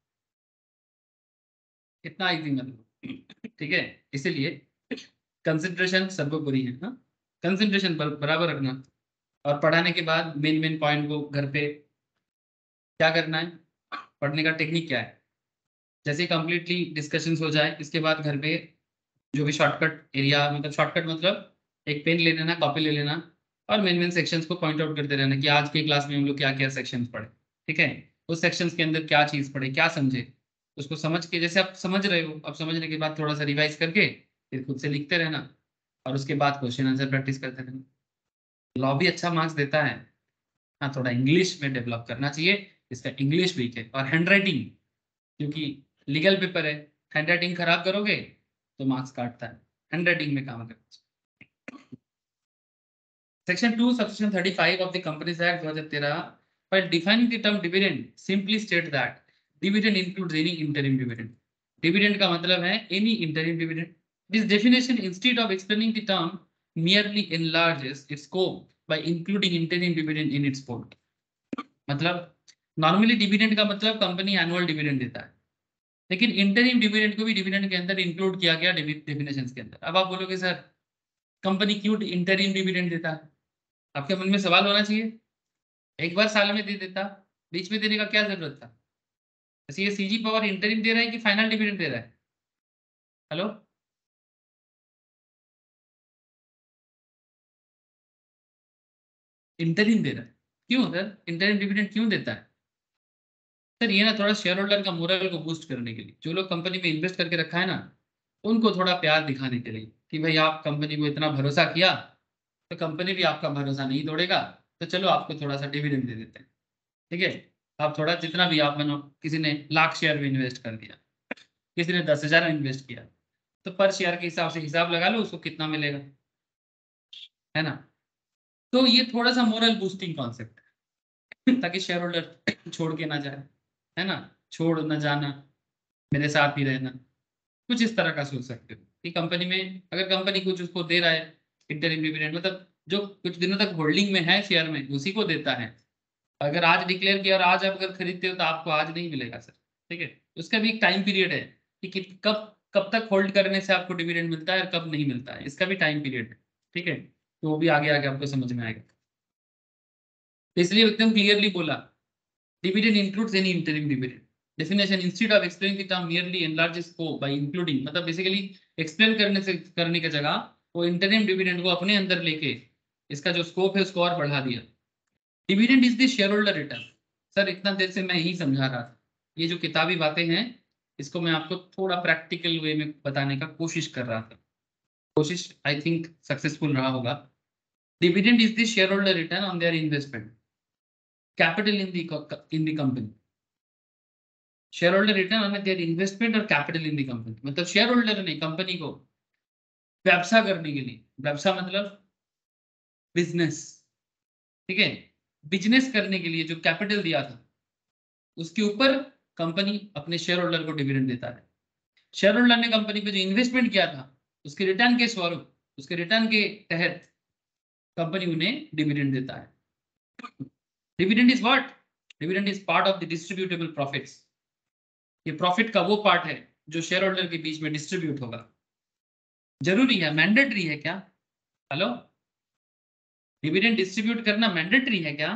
इतना इजी मतलब। ठीक है, इसीलिए कंसंट्रेशन सबको पूरी है। हाँ, कंसंट्रेशन बराबर रखना, और पढ़ाने के बाद मेन मेन पॉइंट को घर पे क्या करना है, पढ़ने का टेक्निक क्या है, जैसे कंप्लीटली डिस्कशंस हो जाए, इसके बाद घर पे जो भी शॉर्टकट एरिया, मतलब शॉर्टकट मतलब एक पेन ले लेना, कॉपी ले लेना, और मेन मेन सेक्शंस को पॉइंट आउट करते रहना कि आज की क्लास में हम लोग क्या क्या सेक्शंस पढ़े। ठीक है, उस सेक्शंस के अंदर क्या चीज़ पढ़े, क्या समझे, उसको समझ के, जैसे आप समझ रहे हो, अब समझने के बाद थोड़ा सा रिवाइज करके फिर खुद से लिखते रहना, और उसके बाद क्वेश्चन आंसर प्रैक्टिस करते रहना। लॉ भी अच्छा मार्क्स देता है। हाँ, थोड़ा इंग्लिश में डेवलप करना चाहिए, इसका इंग्लिश वीक है, और हैंड राइटिंग, क्योंकि लीगल पेपर है, हैंड राइटिंग खराब करोगे तो मार्क्स काटता है। हैंड राइटिंग में काम करना चाहिए। Section two subsection thirty five of the companies act दो हज़ार तेरह, by defining the term dividend simply state that dividend includes any interim dividend. Dividend का मतलब है any interim dividend. This definition, instead of explaining the term, merely enlarges its scope by including interim dividend in its scope. मतलब normally dividend का मतलब company annual dividend देता है, लेकिन interim dividend को भी डिविडेंड के अंदर इंक्लूड किया गया डेफिनेशंस के अंदर। अब आप बोलोगे सर कंपनी क्यों इंटरिम डिविडेंड देता है? आपके मन में सवाल होना चाहिए, एक बार साल में दे देता, बीच में देने का क्या जरूरत था? ऐसे ये सीजी पावर इंटरिम दे रहा है कि फाइनल डिविडेंड दे रहा है? हेलो, इंटरिम दे रहा है। क्यों सर इंटरिम डिविडेंड क्यों देता है? सर ये ना थोड़ा शेयर होल्डर का मोरल को बूस्ट करने के लिए, जो लोग कंपनी में इन्वेस्ट करके रखा है ना, उनको थोड़ा प्यार दिखाने के लिए कि भाई आप कंपनी को इतना भरोसा किया, तो कंपनी भी आपका भरोसा नहीं तोड़ेगा, तो चलो आपको थोड़ा सा डिविडेंड दे देते हैं। ठीक है, आप थोड़ा जितना भी आप मानो, किसी ने लाख शेयर में इन्वेस्ट कर दिया, किसी ने दस हजार में इन्वेस्ट किया, तो पर शेयर के हिसाब से हिसाब लगा लो उसको कितना मिलेगा, है ना? तो ये थोड़ा सा मोरल बूस्टिंग कॉन्सेप्ट है, ताकि शेयर होल्डर छोड़ के ना जाए, है ना, छोड़ ना जाना, मेरे साथ ही रहना, कुछ इस तरह का सोच सकते हो कि कंपनी में अगर कंपनी कुछ उसको दे रहा है इंटरिम डिविडेंड, मतलब जो कुछ दिनों तक होल्डिंग में है शेयर में, उसी को देता है। अगर आज डिक्लेयर किया और आज आप अगर खरीदते हो तो आपको आज नहीं मिलेगा सर। ठीक है, उसका भी एक टाइम पीरियड है कि कि- कब कब तक होल्ड करने से आपको डिविडेंड मिलता है और कब नहीं मिलता है, इसका भी टाइम पीरियड है। ठीक है, तो वो भी आगे आगे आपको समझ में आएगा। तो इसलिए एकदम क्लियरली बोला, dividend includes any interim dividend. Definition, instead of explaining the term merely enlarges scope by including, मतलब बेसिकली एक्सप्लेन करने से करने की जगह वो इंटरिम डिविडेंड को अपने अंदर लेके इसका जो स्कोप है उसको और बढ़ा दिया। Dividend is the shareholder return. Sir इतना देर से मैं यही समझा रहा था, ये जो किताबी बातें हैं इसको मैं आपको थोड़ा प्रैक्टिकल वे में बताने का कोशिश कर रहा था, कोशिश आई थिंक सक्सेसफुल रहा होगा। Dividend is the shareholder return on their investment capital in the in the company. Shareholder return on their investment और कैपिटल इन द कंपनी, मतलब शेयर होल्डर ने कंपनी को व्यवसाय करने के लिए, व्यवसाय मतलब बिजनेस, ठीक है, बिजनेस करने के लिए जो कैपिटल दिया था उसके ऊपर कंपनी अपने शेयर होल्डर को डिविडेंड देता है। शेयर होल्डर ने कंपनी पे जो इन्वेस्टमेंट किया था उसके रिटर्न के स्वरूप, उसके रिटर्न के तहत कंपनी उन्हें डिविडेंड देता है। Dividend is what? Dividend is part of the distributable profits. ये प्रॉफिट का वो पार्ट है जो शेयर होल्डर के बीच में डिस्ट्रीब्यूट होगा। जरूरी है, मैंडेटरी है क्या? हेलो, डिविडेंड डिस्ट्रीब्यूट करना मैंडेटरी है क्या?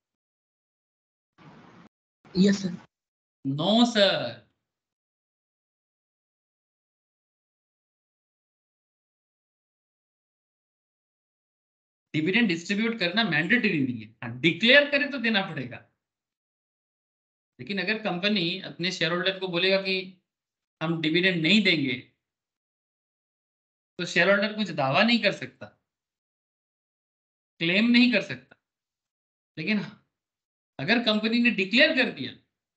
Yes sir. No sir. Dividend distribute करना मैंडेटरी नहीं है, डिक्लेयर करे तो देना पड़ेगा। लेकिन अगर कंपनी अपने शेयर होल्डर को बोलेगा कि हम डिविडेंड नहीं देंगे, तो शेयर होल्डर कुछ दावा नहीं कर सकता, क्लेम नहीं कर सकता। लेकिन अगर कंपनी ने डिक्लेयर कर दिया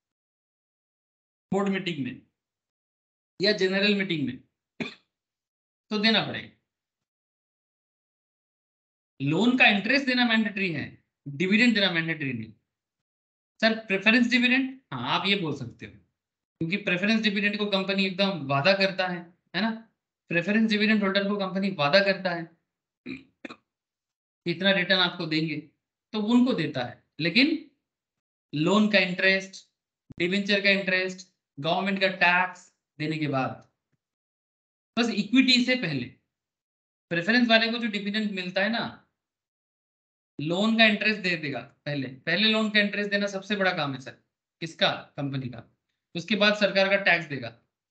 बोर्ड मीटिंग में या जनरल मीटिंग में, तो देना पड़ेगा। लोन का इंटरेस्ट देना मैंडेटरी है, डिविडेंड देना मैंडेटरी नहीं। सर प्रेफरेंस डिविडेंड, हाँ आप ये बोल सकते हो, क्योंकि प्रेफरेंस डिविडेंड को कंपनी एकदम वादा करता है है ना। प्रेफरेंस डिविडेंड होल्डर को कंपनी वादा करता है इतना रिटर्न आपको देंगे, तो उनको देता है। लेकिन लोन का इंटरेस्ट, डिवेंचर का इंटरेस्ट, गवर्नमेंट का टैक्स देने के बाद, बस इक्विटी से पहले प्रेफरेंस वाले को जो डिविडेंड मिलता है ना, लोन का इंटरेस्ट दे देगा पहले। पहले लोन का इंटरेस्ट देना सबसे बड़ा काम है सर, किसका? कंपनी का। उसके बाद सरकार का टैक्स देगा।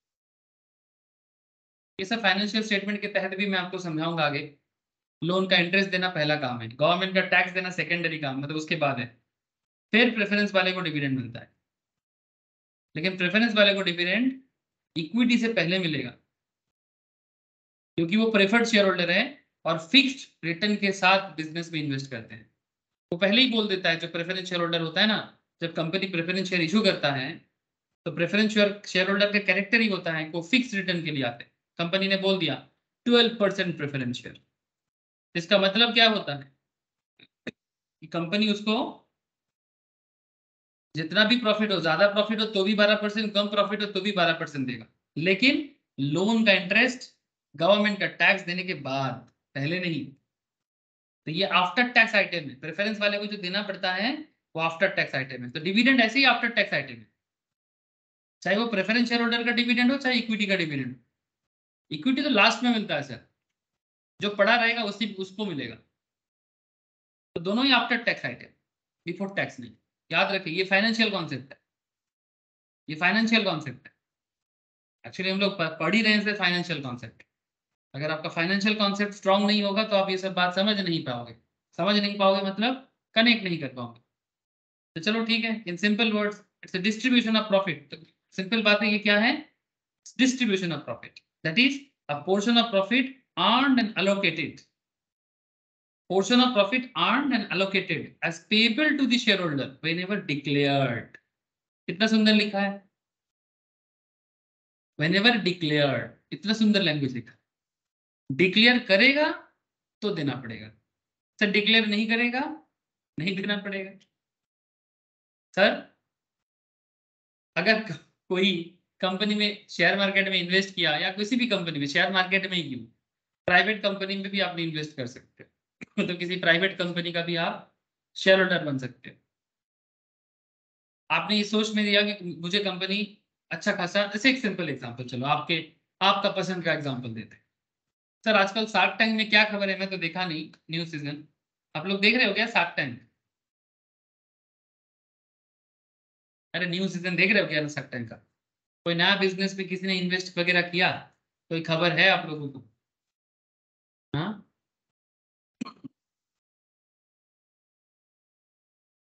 ये सब फाइनेंशियल स्टेटमेंट के तहत भी मैं आपको समझाऊंगा आगे। लोन का इंटरेस्ट देना पहला काम है, गवर्नमेंट का टैक्स देना सेकेंडरी काम, मतलब उसके बाद है। फिर प्रेफरेंस वाले को डिविडेंड मिलता है। लेकिन प्रेफरेंस वाले को डिविडेंड इक्विटी से पहले मिलेगा, क्योंकि वो प्रेफर्ड शेयर होल्डर है और फिक्स्ड रिटर्न के साथ बिजनेस में इन्वेस्ट करते हैं। वो पहले ही बोल देता है, जो प्रेफरेंस शेयर होल्डर होता है ना, जब कंपनी प्रेफरेंस शेयर इशू करता है तो प्रेफरेंस शेयर शेयर होल्डर का कैरेक्टर ही होता है, वो फिक्स रिटर्न के लिए आते हैं। कंपनी ने बोल दिया ट्वेल्व परसेंट प्रेफरेंस शेयर, इसका मतलब क्या होता है कि कंपनी उसको जितना भी प्रॉफिट हो, ज्यादा प्रॉफिट हो तो भी बारह परसेंट, कम प्रॉफिट हो तो भी बारह परसेंट देगा। लेकिन लोन का इंटरेस्ट गवर्नमेंट का टैक्स देने के बाद, पहले नहीं। तो ये आफ्टर टैक्स आइटम है, प्रेफरेंस वाले को जो देना पड़ता है वो आफ्टर टैक्स आइटम है। तो डिविडेंड ऐसे ही आफ्टर टैक्स आइटम है, चाहे वो प्रेफरेंस शेयर होल्डर का डिविडेंड हो चाहे इक्विटी का डिविडेंड हो। इक्विटी तो लास्ट में मिलता है सर, जो पड़ा रहेगा उसी उसको मिलेगा। तो दोनों ही after tax item, before tax नहीं। याद रखिए ये फाइनेंशियल कॉन्सेप्ट है, ये फाइनेंशियल कॉन्सेप्ट है। एक्चुअली हम लोग पढ़ ही रहे हैं फाइनेंशियल कॉन्सेप्ट। अगर आपका फाइनेंशियल कॉन्सेप्ट स्ट्रांग नहीं होगा तो आप ये सब बात समझ नहीं पाओगे। समझ नहीं पाओगे मतलब कनेक्ट नहीं कर पाओगे। तो चलो ठीक है, in simple words it's a distribution of profit. तो सिंपल बात है, ये क्या है? Distribution of profit, that is a portion of profit earned and allocated, portion of profit earned and allocated as payable to the shareholder whenever declared। कितना सुंदर लिखा है, whenever declared, इतना सुंदर लैंग्वेज लिखा। डिक्लेयर करेगा तो देना पड़ेगा सर, डिक्लेयर नहीं करेगा नहीं देना पड़ेगा। सर अगर कोई कंपनी में शेयर मार्केट में इन्वेस्ट किया, या किसी भी कंपनी में, शेयर मार्केट में ही क्यों, प्राइवेट कंपनी में भी आप इन्वेस्ट कर सकते हो तो किसी प्राइवेट कंपनी का भी आप शेयर होल्डर बन सकते हो। आपने ये सोच में दिया कि मुझे कंपनी अच्छा खासा, जैसे एक सिंपल एग्जांपल, चलो आपके आपका पसंद का एग्जांपल देते हैं। सर आजकल शार्क टैंक में क्या खबर है, मैं तो देखा नहीं न्यूज सीजन, आप लोग देख रहे हो क्या शार्क टैंक? अरे न्यूज सीजन देख रहे हो क्या शार्क टैंक का? कोई नया बिजनेस में किसी ने इन्वेस्ट वगैरह किया, कोई खबर है आप लोगों को? हाँ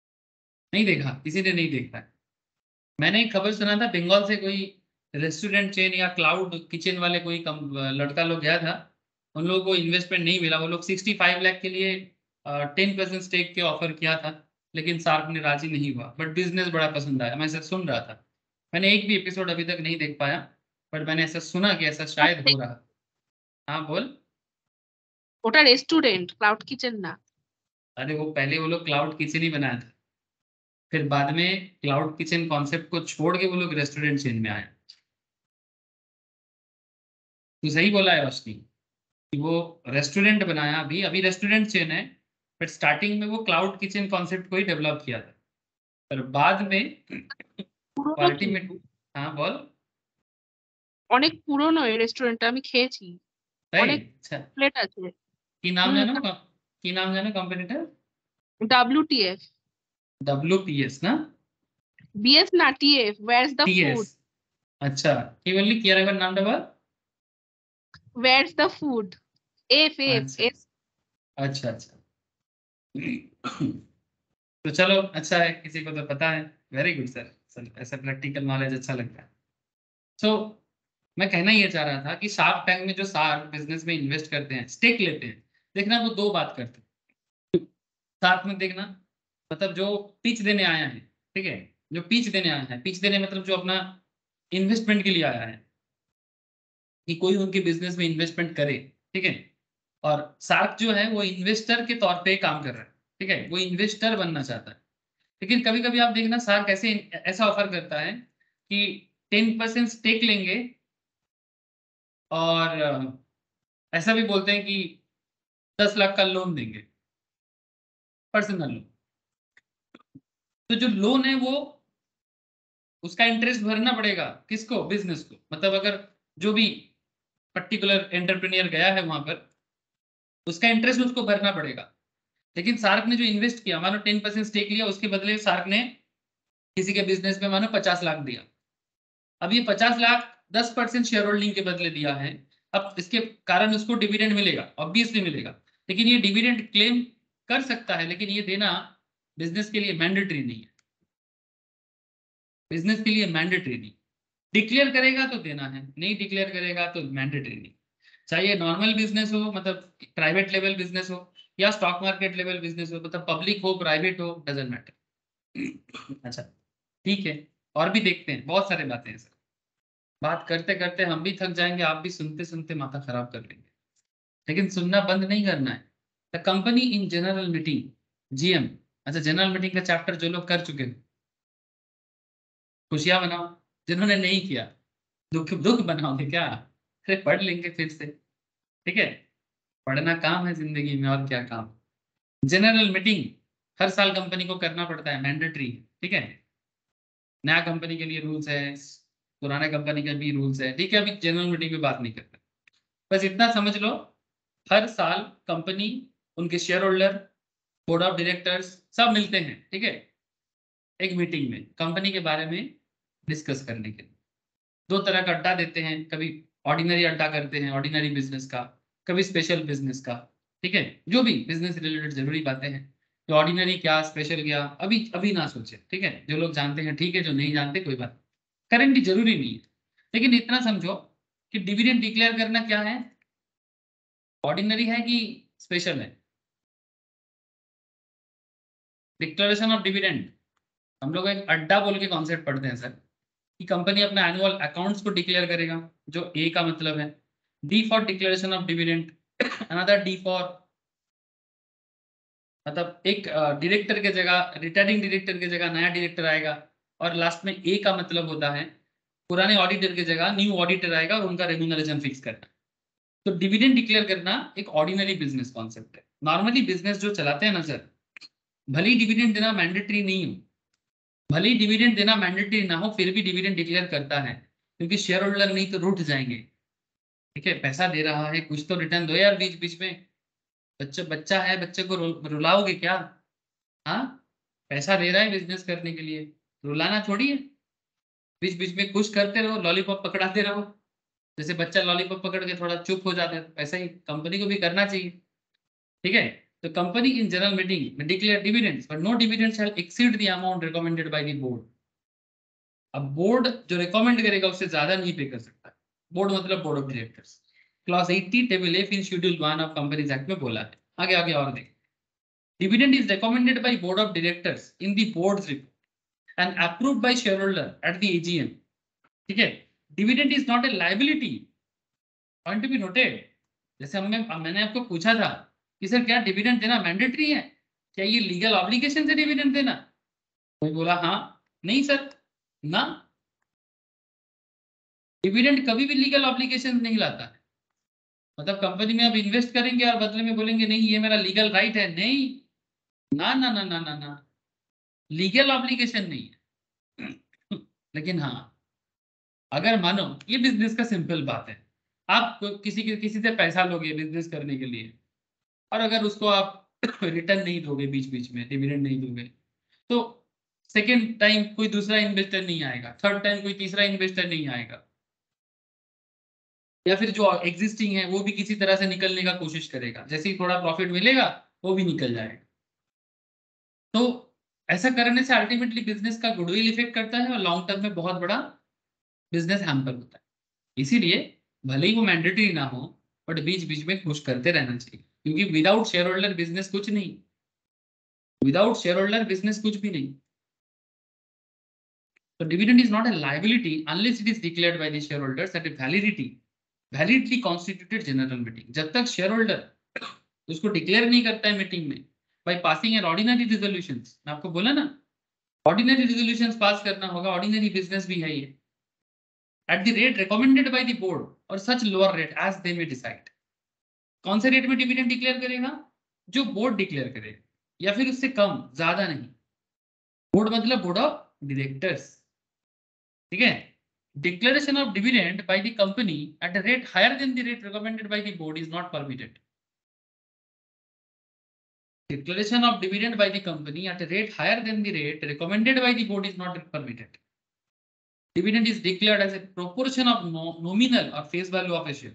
नहीं देखा, किसी ने नहीं देखा है। मैंने एक खबर सुना था, बंगाल से कोई रेस्टोरेंट चेन या क्लाउड किचन वाले कोई कम लड़का लोग गया था, उन लोगों को इन्वेस्टमेंट नहीं मिला, वो लोग सिक्सटी फाइव लाख के लिए टेन परसेंट स्टेक के ऑफर किया था, लेकिन सार्क ने राजी नहीं हुआ। बट बिजनेस बड़ा पसंद आया, मैं ऐसा सुन रहा था। मैंने एक भी एपिसोड अभी तक नहीं देख पाया, बट मैंने ऐसा सुना कि ऐसा शायद हो रहा। हाँ बोल। ওটা রেস্টুরেন্ট, ক্লাউড কিচেন না। अरे वो पहले वो लोग क्लाउड किचन ही बनाया था, फिर बाद में क्लाउड किचन कॉन्सेप्ट को छोड़ के वो लोग रेस्टोरेंट चेन में आए। तू सही बोला है रोशनी, कि वो रेस्टोरेंट बनाया, अभी अभी रेस्टोरेंट चेन है, बट स्टार्टिंग में वो क्लाउड किचन कॉन्सेप्ट को ही डेवलप किया था, पर बाद में পুরনো अल्टीमेट। কিন্তু, हाँ बोल। অনেক পুরনো এই রেস্টুরেন্টটা, আমি খেয়েছি, सही। অনেক अच्छा, প্লেট আছে। की नाम হুম। जानो की नाम जानो कंपनी का? ডাব্লিউটিএফ। डब्ल्यू पी एस ना? বিএস না, TF, where's the T food. S. अच्छा, की बोली किया रहा नाम double. Where's the food, F F अच्छा एस। अच्छा अच्छा। तो चलो अच्छा है, किसी को तो पता है। वेरी गुड सर, सर ऐसा प्रैक्टिकल नॉलेज अच्छा लगता है। सो so, मैं कहना ये चाह रहा था कि शार्क टैंक में जो शार्क बिजनेस में इन्वेस्ट करते हैं, स्टेक लेते हैं, देखना वो दो बात करते हैं साथ में। देखना मतलब जो पिच देने आया है, ठीक है, जो पिच देने आया है, पिच देने मतलब जो अपना इन्वेस्टमेंट के लिए आया है, कि कोई उनके बिजनेस में इन्वेस्टमेंट करे, ठीक है। और शार्क जो है वो इन्वेस्टर के तौर पे काम कर रहा है, ठीक है, वो इन्वेस्टर बनना चाहता है। लेकिन कभी कभी आप देखना शार्क ऐसे ऐसा ऑफर करता है कि टेन परसेंट स्टेक लेंगे, और अ, ऐसा भी बोलते हैं कि दस लाख का लोन देंगे, पर्सनल लोन। तो जो लोन है वो, उसका इंटरेस्ट भरना पड़ेगा किसको? बिजनेस को। मतलब अगर जो भी पर्टिकुलर एंटरप्रेन्योर गया है वहां पर, उसका इंटरेस्ट उसको भरना पड़ेगा। लेकिन सार्क ने जो इन्वेस्ट किया, मानो टेन परसेंट स्टेक लिया, उसके बदले सार्क ने किसी के बिजनेस में मानो पचास लाख दिया। अब ये पचास लाख दस परसेंट शेयर होल्डिंग के बदले दिया है। अब इसके कारण उसको डिविडेंड मिलेगा, ऑब्वियसली मिलेगा, लेकिन ये डिविडेंड क्लेम कर सकता है, लेकिन ये देना बिजनेस के लिए मैंडेटरी नहीं है। बिजनेस के लिए मैंडेटरी नहीं, डिक्लेयर करेगा तो देना है, नहीं डिक्लेयर करेगा तो मैंडेटरी नहीं। चाहे नॉर्मल बिजनेस हो, मतलब प्राइवेट लेवल बिजनेस हो, या स्टॉक मार्केट लेवल बिजनेस हो, मतलब पब्लिक हो प्राइवेट हो, डजेंट मैटर। अच्छा ठीक है, और भी देखते हैं, बहुत सारे बातें हैं सर। बात करते करते हम भी थक जाएंगे, आप भी सुनते सुनते माथा खराब कर लेंगे, लेकिन सुनना बंद नहीं करना है। The company in general meeting, G M. अच्छा, जनरल मीटिंग का चैप्टर जो लोग कर चुके हो, खुशियां मनाओ। जिन्होंने नहीं किया, दुख दुख बनाओगे क्या? अरे पढ़ लेंगे फिर से, ठीक है। पढ़ना काम है जिंदगी में, और क्या काम। जनरल मीटिंग हर साल कंपनी को करना पड़ता है, मैंडेटरी, ठीक है। नया कंपनी के लिए रूल्स है, पुराने कंपनी के भी रूल्स है, ठीक है। अभी जनरल मीटिंग में बात नहीं करते, बस इतना समझ लो, हर साल कंपनी, उनके shareholder, board of directors सब मिलते हैं, ठीक है, एक मीटिंग में कंपनी के बारे में डिस्कस करने के लिए। दो तरह का अड्डा देते हैं, कभी ऑर्डिनरी अड्डा करते हैं ऑर्डिनरी बिजनेस का, कभी स्पेशल बिजनेस का, ठीक है। जो भी बिजनेस रिलेटेड जरूरी बातें हैं, तो ऑर्डिनरी क्या स्पेशल क्या अभी अभी ना सोचे, ठीक है। जो लोग जानते हैं ठीक है, जो नहीं जानते कोई बात, करेंट जरूरी नहीं है। लेकिन इतना समझो कि डिविडेंड डिक्लेयर करना क्या है, ऑर्डिनरी है कि स्पेशल है? डिक्लेरेशन ऑफ डिविडेंड, हम लोग एक अड्डा बोल के कॉन्सेप्ट पढ़ते हैं सर, कि कंपनी अपने एनुअल अकाउंट्स को डिक्लेयर करेगा, जो ए का मतलब है। D for declaration of dividend, another D for, मतलब एक डायरेक्टर के जगह, रिटायरिंग डायरेक्टर की जगह नया डायरेक्टर आएगा, और लास्ट में ए का मतलब होता है पुराने ऑडिटर की जगह न्यू ऑडिटर आएगा और उनका रेम्यूनरेशन फिक्स करना। तो डिविडेंड डिक्लेयर करना एक ऑर्डिनरी बिजनेस कॉन्सेप्ट है। नॉर्मली बिजनेस जो चलाते हैं ना सर, भले ही डिविडेंड देना मैंडेटरी नहीं हो, भले ही डिविडेंड देना मैंडेटरी ना हो, फिर भी डिविडेंड डिक्लेयर करता है, क्योंकि शेयर होल्डर नहीं तो रूठ जाएंगे, ठीक है। पैसा दे रहा है, कुछ तो रिटर्न दो यार बीच बीच में। बच्चा बच्चा है, बच्चे को रु, रुलाओगे क्या? हाँ, पैसा दे रहा है बिजनेस करने के लिए, रुलाना थोड़ी है। बीच बीच में कुछ करते रहो, लॉलीपॉप पकड़ाते रहो, जैसे बच्चा लॉलीपॉप पकड़ के थोड़ा चुप हो जाता है, ऐसा ही कंपनी को भी करना चाहिए, ठीक है। The company in general meeting may declare dividends, but no dividend shall exceed the amount recommended by the board. अब बोर्ड जो रिकमेंड करेगा उससे ज्यादा नहीं पे कर सकता। बोर्ड मतलब बोर्ड ऑफ डायरेक्टर्स। क्लॉज अस्सी table F in schedule one of companies act में बोला है। आगे आगे और देख, dividend is recommended by board of directors in the board's report and approved by shareholder at the AGM. ठीक है, dividend is not a liability, point to be noted. जैसे हमने मैंने आपको पूछा था कि सर क्या डिविडेंड देना मैंडेटरी है, क्या ये लीगल ऑब्लिगेशन है डिविडेंड देना? कोई बोला हाँ, नहीं सर ना, डिविडेंड कभी भी लीगल ऑब्लिगेशन नहीं लाता है। मतलब कंपनी में आप इन्वेस्ट करेंगे और बदले में बोलेंगे नहीं ये मेरा लीगल राइट है, नहीं, ना ना ना ना ना ना, लीगल ऑब्लिगेशन नहीं है। लेकिन हाँ, अगर मानो ये बिजनेस का सिंपल बात है, आप किसी के किसी से पैसा लोगे बिजनेस करने के लिए, और अगर उसको आप रिटर्न नहीं दोगे, बीच बीच में डिविडेंड नहीं दोगे, तो सेकेंड टाइम कोई दूसरा इन्वेस्टर नहीं आएगा, थर्ड टाइम कोई तीसरा इन्वेस्टर नहीं आएगा, या फिर जो एग्जिस्टिंग है वो भी किसी तरह से निकलने का कोशिश करेगा, जैसे ही थोड़ा प्रॉफिट मिलेगा वो भी निकल जाएगा। तो ऐसा करने से अल्टीमेटली बिजनेस का गुडविल इफेक्ट करता है और लॉन्ग टर्म में बहुत बड़ा बिजनेस हैम्पर होता है। इसीलिए भले ही वो मैंडेटरी ना हो, बट बीच बीच में खुश करते रहना चाहिए, क्योंकि विदाउट शेयर होल्डर बिजनेस कुछ नहीं, विदाउट शेयर होल्डर बिजनेस कुछ भी नहीं। So dividend is not a liability unless it is declared by the shareholders at a validity validly constituted general meeting। जब तक शेयर होल्डर उसको डिक्लेयर नहीं करता है मीटिंग में by passing an ordinary resolutions, मैं आपको बोला ना ऑर्डिनरी रेजोल्यूशंस पास करना होगा, ऑर्डिनरी बिजनेस भी है ये, at the rate recommended by the board or such lower rate as they may decide। कौन से रेट में डिविडेंड डिक्लेयर करेगा? जो बोर्ड डिक्लेयर करे, या फिर उससे कम, ज्यादा नहीं। बोर्ड मतलब बोर्ड ऑफ डायरेक्टर्स, ठीक है। Declaration of dividend by the company at a rate higher than the rate recommended by the board is not permitted. Declaration of dividend by the company at a rate higher than the rate recommended by the board is not permitted। Dividend is declared as a proportion of no, nominal or face value of a share।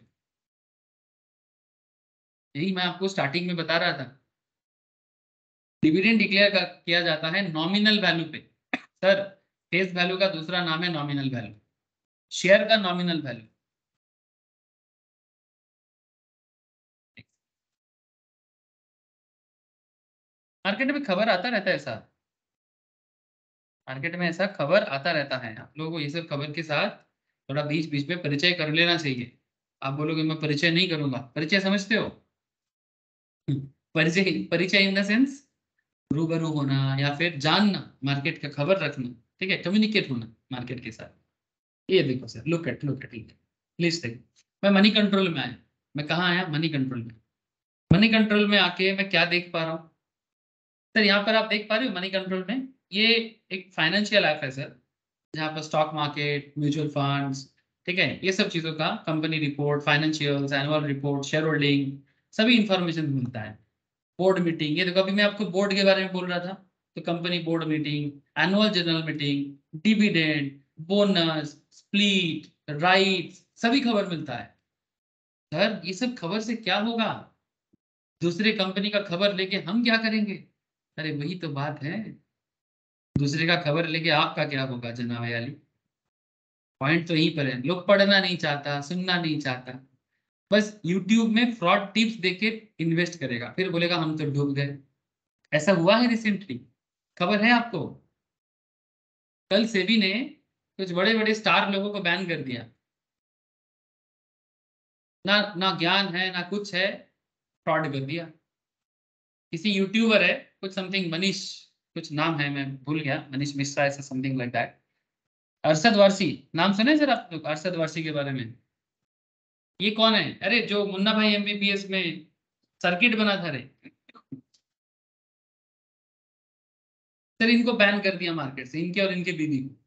यही मैं आपको starting में बता रहा था, dividend declare किया जाता है नॉमिनल वैल्यू पे। सर फेस वैल्यू का दूसरा नाम है नॉमिनल वैल्यू, शेयर का नॉमिनल वैल्यू। मार्केट में खबर आता रहता है ऐसा, मार्केट में ऐसा खबर आता रहता है। आप लोगों को ये सब खबर के साथ थोड़ा बीच बीच में परिचय कर लेना चाहिए। आप बोलोगे मैं परिचय नहीं करूंगा, परिचय समझते हो? परिचय परिचय इन द सेंस रूबरू होना या फिर जानना, मार्केट का खबर रखना, ठीक है, कम्युनिकेट होना मार्केट के साथ। ये देखो sir, look at look at please देखो, मैं मनी कंट्रोल में आया। मैं कहाँ आया? मनी कंट्रोल में। मनी कंट्रोल में आके मैं क्या देख पा रहा हूँ सर? यहाँ पर आप देख पा रहे हो मनी कंट्रोल में, ये एक फाइनेंशियल ऐप है सर, जहाँ पर स्टॉक मार्केट, म्यूचुअल फंड्स, ठीक है, ये सब चीजों का company report, financials, annual report, shareholding, सभी इंफॉर्मेशन मिलता है। बोर्ड मीटिंग, ये देखो अभी मैं आपको बोर्ड के बारे में बोल रहा था, तो company board meeting, annual general meeting, dividend, bonus, split, rights, सभी खबर मिलता है। सर ये सब खबर से क्या होगा? दूसरे कंपनी का खबर लेके हम क्या करेंगे? अरे वही तो बात है, दूसरे का खबर लेके आपका क्या होगा जनाब याली? पॉइंट तो यहीं पर है, लोग पढ़ना नहीं चाहता, सुनना नहीं चाहता, बस यूट्यूब में फ्रॉड टिप्स देके इन्वेस्ट करेगा, फिर बोलेगा हम तो डूब गए। ऐसा हुआ है रिसेंटली, खबर है आपको? कल सेबी ने कुछ बड़े बड़े स्टार लोगों को बैन कर दिया। ना ना ज्ञान है ना कुछ है, फ्रॉड कर दिया। किसी यूट्यूबर है कुछ समथिंग, मनीष कुछ नाम है, मैं भूल गया, मनीष मिश्रा ऐसा something like that. Arshad Warsi नाम सुने सर आप लोग? अरशद वारसी के बारे में? ये कौन है? अरे जो मुन्ना भाई एमबीबीएस में सर्किट बना था रे सर, इनको बैन कर दिया मार्केट से, इनके और इनके दीदी को।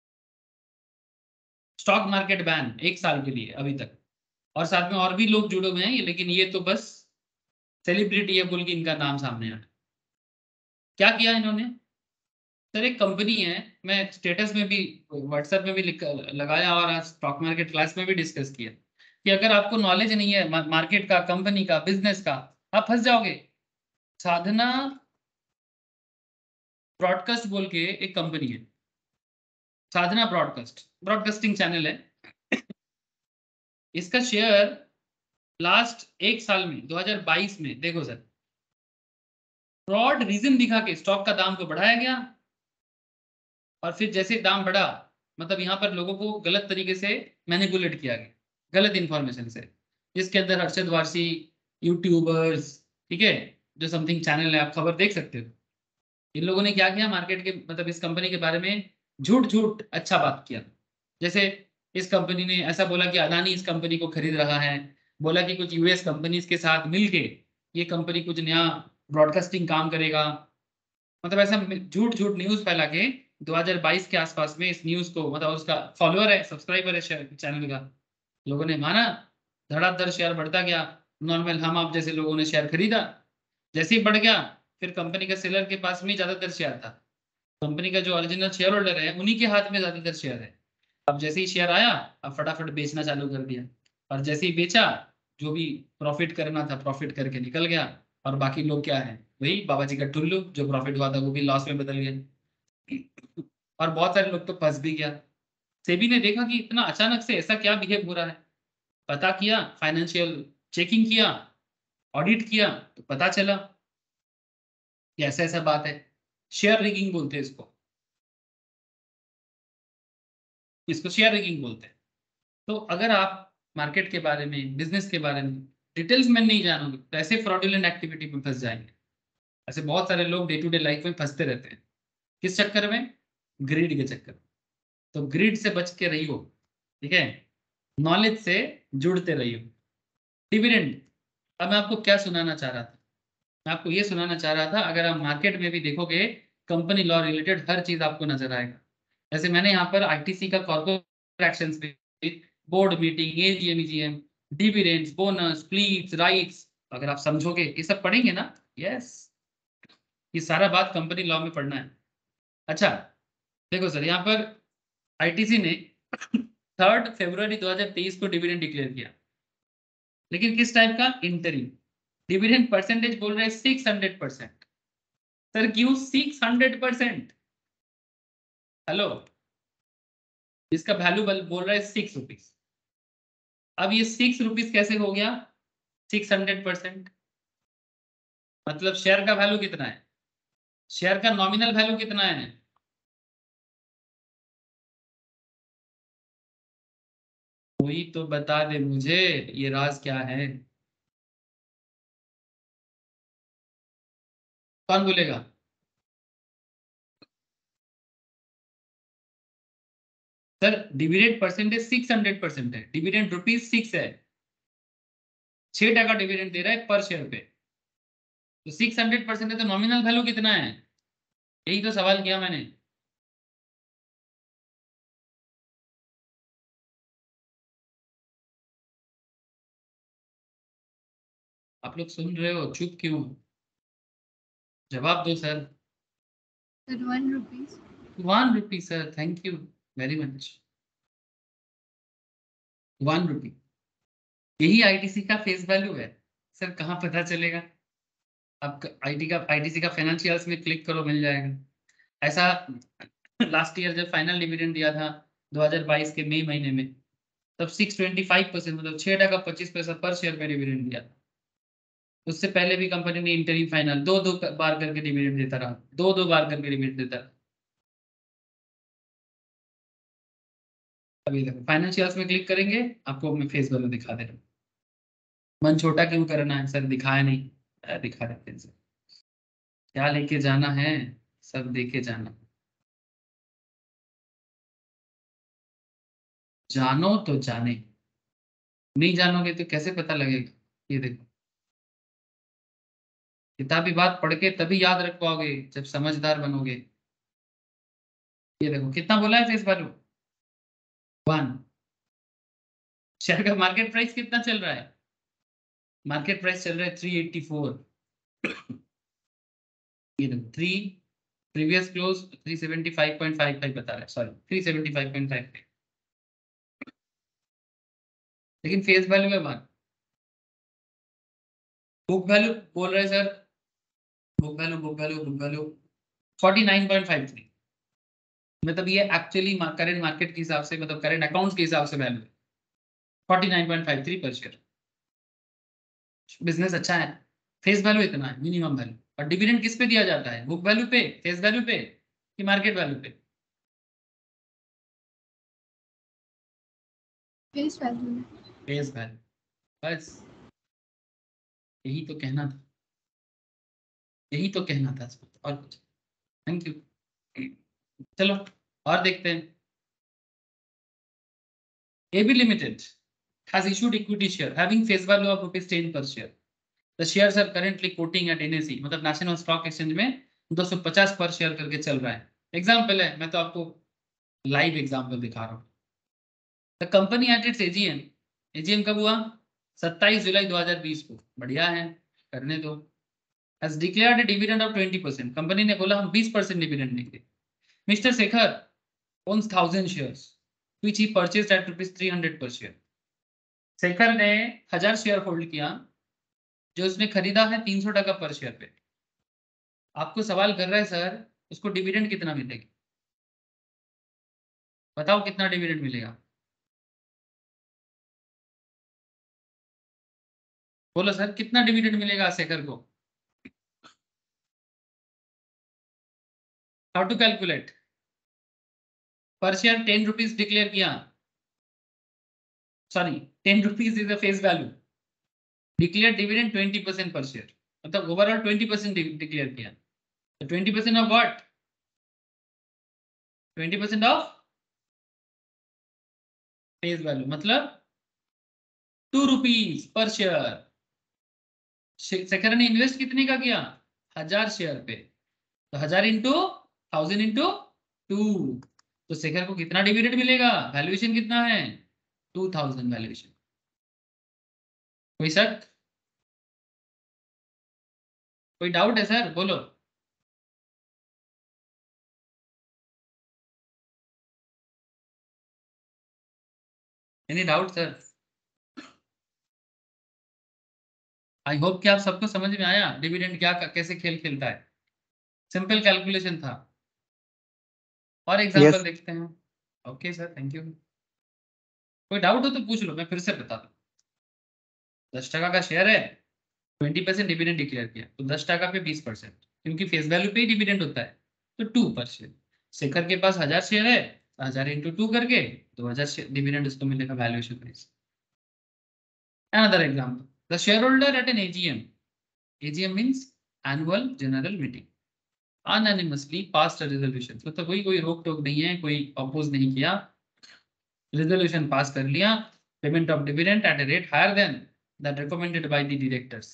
स्टॉक मार्केट बैन एक साल के लिए अभी तक, और साथ में और भी लोग जुड़े हुए हैं, लेकिन ये तो बस सेलिब्रिटी है बोल के इनका नाम सामने आया। क्या किया इन्होंने सर? एक कंपनी है, मैं स्टेटस में भी व्हाट्सएप में भी लिख लगाया और आज स्टॉक मार्केट क्लास में भी डिस्कस किया कि अगर आपको नॉलेज नहीं है मार्केट का, कंपनी का, बिजनेस का, आप फंस जाओगे। साधना ब्रॉडकास्ट बोल के एक कंपनी है, साधना ब्रॉडकास्ट, ब्रॉडकास्टिंग चैनल है। इसका शेयर लास्ट एक साल में दो हज़ार बाईस में देखो सर, फ्रॉड रीजन दिखा के स्टॉक का दाम को बढ़ाया गया, और फिर जैसे दाम बढ़ा, मतलब यहाँ पर लोगों को गलत तरीके से मैनिपुलेट किया गया, गलत इंफॉर्मेशन से, जिसके अंदर अरशद वारसी, यूट्यूबर्स, ठीक है, जो समथिंग चैनल है, आप खबर देख सकते हो, इन लोगों ने क्या किया, मार्केट के मतलब इस कंपनी के बारे में झूठ झूठ अच्छा बात किया। जैसे इस कंपनी ने ऐसा बोला कि अदानी इस कंपनी को खरीद रहा है, बोला कि कुछ यूएस कंपनीज के साथ मिलके ये कंपनी कुछ नया ब्रॉडकास्टिंग काम करेगा, मतलब ऐसा झूठ झूठ न्यूज फैला के दो हज़ार बाईस के आसपास में इस न्यूज को, मतलब उसका फॉलोअर है, सब्सक्राइबर है चैनल का, लोगों ने माना, धड़ाधड़ शेयर बढ़ता गया, नॉर्मल हम आप जैसे लोगों ने शेयर खरीदा, जैसे ही बढ़ गया फिर कंपनी का सेलर के पास में ज्यादातर शेयर था, कंपनी का जो ओरिजिनल शेयर होल्डर है उन्हीं के हाथ में ज्यादातर शेयर है। अब जैसे ही शेयर आया, अब फटाफट बेचना चालू कर दिया, और जैसे ही बेचा, जो भी प्रॉफिट करना था प्रॉफिट करके निकल गया, और बाकी लोग क्या है, वही बाबा जी का टुल्लू, जो प्रॉफिट हुआ था वो भी लॉस में बदल गया, और बहुत सारे लोग तो फंस भी गया। सेबी ने देखा कि इतना अचानक से ऐसा क्या बिहेव हो रहा है, पता किया, फाइनेंशियल चेकिंग किया, ऑडिट किया, तो पता चला कि ऐसा ऐसा बात है, शेयर रिगिंग बोलते हैं इसको, इसको शेयर रिगिंग बोलते हैं। तो अगर आप मार्केट के बारे में, बिजनेस के बारे में डिटेल्स में नहीं जानोगे तो ऐसे फ्रॉडुलेंट एक्टिविटी में फंस जाएंगे। ऐसे बहुत सारे लोग डे टू डे लाइफ में फंसते रहते हैं, किस चक्कर में, ग्रीड के चक्कर में। तो ग्रीड से बच के रहियो, ठीक है, नॉलेज से जुड़ते रहियो। डिविडेंड, अब मैं आपको क्या सुनाना चाह रहा था, मैं आपको ये सुनाना चाह रहा था, अगर आप मार्केट में भी देखोगे कंपनी लॉ रिलेटेड हर चीज आपको नजर आएगा। जैसे मैंने यहाँ पर आईटीसी का कॉर्पोरेट एक्शंस पे, board meeting, AGM, EGM, dividends, bonus, splits, rights, अगर आप समझोगे ये सब पढ़ेंगे ना, यस, ये सारा बात कंपनी लॉ में पढ़ना है। अच्छा देखो सर, यहाँ पर आईटीसी ने थर्ड फरवरी दो हज़ार तेईस को डिविडेंड डिक्लेयर किया, लेकिन किस टाइप का, इंटरिम। डिविडेंड परसेंटेज बोल रहे हैं सिक्स हंड्रेड परसेंट। सर क्यों सिक्स हंड्रेड परसेंट? हेलो, इसका वैल्यू बोल रहा है सिक्स रुपीज। अब ये सिक्स रुपीज कैसे हो गया सिक्स हंड्रेड परसेंट? मतलब शेयर का वैल्यू कितना है, शेयर का नॉमिनल वैल्यू कितना है? कोई तो बता दे मुझे, ये राज क्या है, कौन बोलेगा? Sir dividend percentage six hundred percent है, डिविडेंड रुपीज सिक्स है, छह टका डिविडेंड दे रहा है पर शेयर पे, तो सिक्स हंड्रेड परसेंट है, तो नॉमिनल वैल्यू कितना है? यही तो सवाल किया मैंने। आप लोग सुन रहे हो, चुप क्यों? जवाब दो sir. Sir, one rupees. One rupee sir, thank you very much, one rupee, यही आईटीसी का फेस वैल्यू है। सर कहाँ पता चलेगा? आप आईटी का, आईटीसी का फाइनेंशियल्स में क्लिक करो, मिल जाएगा। ऐसा लास्ट ईयर जब फाइनल डिविडेंड दिया था दो हज़ार बाईस के मई महीने में, तब सिक्स ट्वेंटी फाइव परसेंट, मतलब छह टका पच्चीस पैसा पर शेयर पे डिविडेंड दिया था। उससे पहले भी कंपनी ने इंटरिम फाइनल दो दो बार करके डिविडेंड देता रहा, दो दो बार करके डिविडेंड देता रहा। अभी देखो फाइनेंशियल्स में क्लिक करेंगे, आपको मैं फेस वैल्यू दिखा दे रहा हूँ। मन छोटा क्यों करना है सर, दिखाया नहीं, अ, दिखा देते हैं सर। क्या लेके जाना है, सब देके जाना, जानो तो जाने, नहीं जानोगे तो कैसे पता लगेगा? ये देखो, किताबी बात पढ़ के तभी याद रख पाओगे जब समझदार बनोगे। ये देखो कितना बोला है फेस वैल्यू, वन। शेयर का मार्केट प्राइस कितना चल रहा है? मार्केट प्राइस चल रहा है थ्री एट्टी फोर। ये देखो three, previous close three seventy five point five five बता रहा है, sorry three seventy five point five five, लेकिन फेस वैल्यू में वन। बुक वैल्यू बोल रहे हैं sir book value book value book value forty nine point five three, मतलब ये एक्चुअली करंट मार्केट के हिसाब से, मतलब करंट अकाउंट्स के हिसाब से वैल्यू है forty nine point five three per share. Business अच्छा है, फेस वैल्यू इतना है मिनिमम वैल्यू। और डिविडेंड किस पे दिया जाता है, बुक वैल्यू पे, फेस वैल्यू पे कि मार्केट वैल्यू पे? Face value. Face value. बस यही तो कहना था, यही तो कहना था और कुछ। Thank you. चलो और देखते हैं। AB limited has issued equity share having face value of rupees ten per share. The shares are currently quoting at N S E, मतलब नेशनल स्टॉक एक्सचेंज में दो सौ पचास पर शेयर करके चल रहा है। एग्जाम्पल है, मैं तो आपको लाइव एग्जाम्पल दिखा रहा हूँ। The company at its AGM, AGM कब हुआ? सत्ताईस जुलाई दो हज़ार बीस को। बढ़िया है, करने दो। has declared a dividend of twenty percent, कंपनी ने बोला हम बीस परसेंट डिविडेंड देंगे। Mister Shekhar owns thousand shares which he purchased at rupees three hundred per share. Shekhar ने हजार शेयर होल्ड किया जो उसने खरीदा है तीन सौ टका पर शेयर पे। आपको सवाल कर रहा है सर उसको डिविडेंड कितना मिलेगा, बताओ कितना डिविडेंड मिलेगा? बोलो सर कितना डिविडेंड मिलेगा शेखर को? How to calculate? Per share ten rupees declare किया, sorry ten rupees is the face value, declare dividend twenty percent per share, मतलब ओवरऑल ट्वेंटी परसेंट डिक्लेयर किया। तो twenty percent of what? Twenty percent of face value, मतलब two rupees per share. Shekhar ने invest कितने का किया? हजार share पे, तो हजार इंटू थाउजेंड इंटू टू, तो शेखर को कितना डिविडेंड मिलेगा? वैल्यूएशन कितना है? Two thousand valuation. कोई शक, कोई डाउट है सर? बोलो। Any doubt sir? I hope कि आप सबको समझ में आया डिविडेंड क्या कैसे खेल खेलता है। सिंपल कैलकुलेशन था। और एग्जांपल yes. देखते हैं। Okay sir, thank you. कोई डाउट हो तो पूछ लो, मैं फिर से बता दूं। दस टका का शेयर है, ट्वेंटी परसेंट डिविडेंड डिक्लेयर किया, तो दस टका पे बीस परसेंट, क्योंकि फेस वैल्यू पे ही डिविडेंड होता है, तो टू पर शेयर। शेखर के पास हजार शेयर है, हजार इंटू टू करके दो हजार डिविडेंड उसको मिलेगा valuation price. Another example, the shareholder at an A G M, A G M means annual general meeting, unanimously passed a resolution, मतलब कोई कोई रोक टोक नहीं है, कोई अपोज नहीं किया, resolution पास कर लिया, payment of dividend at a rate higher than that recommended by the directors,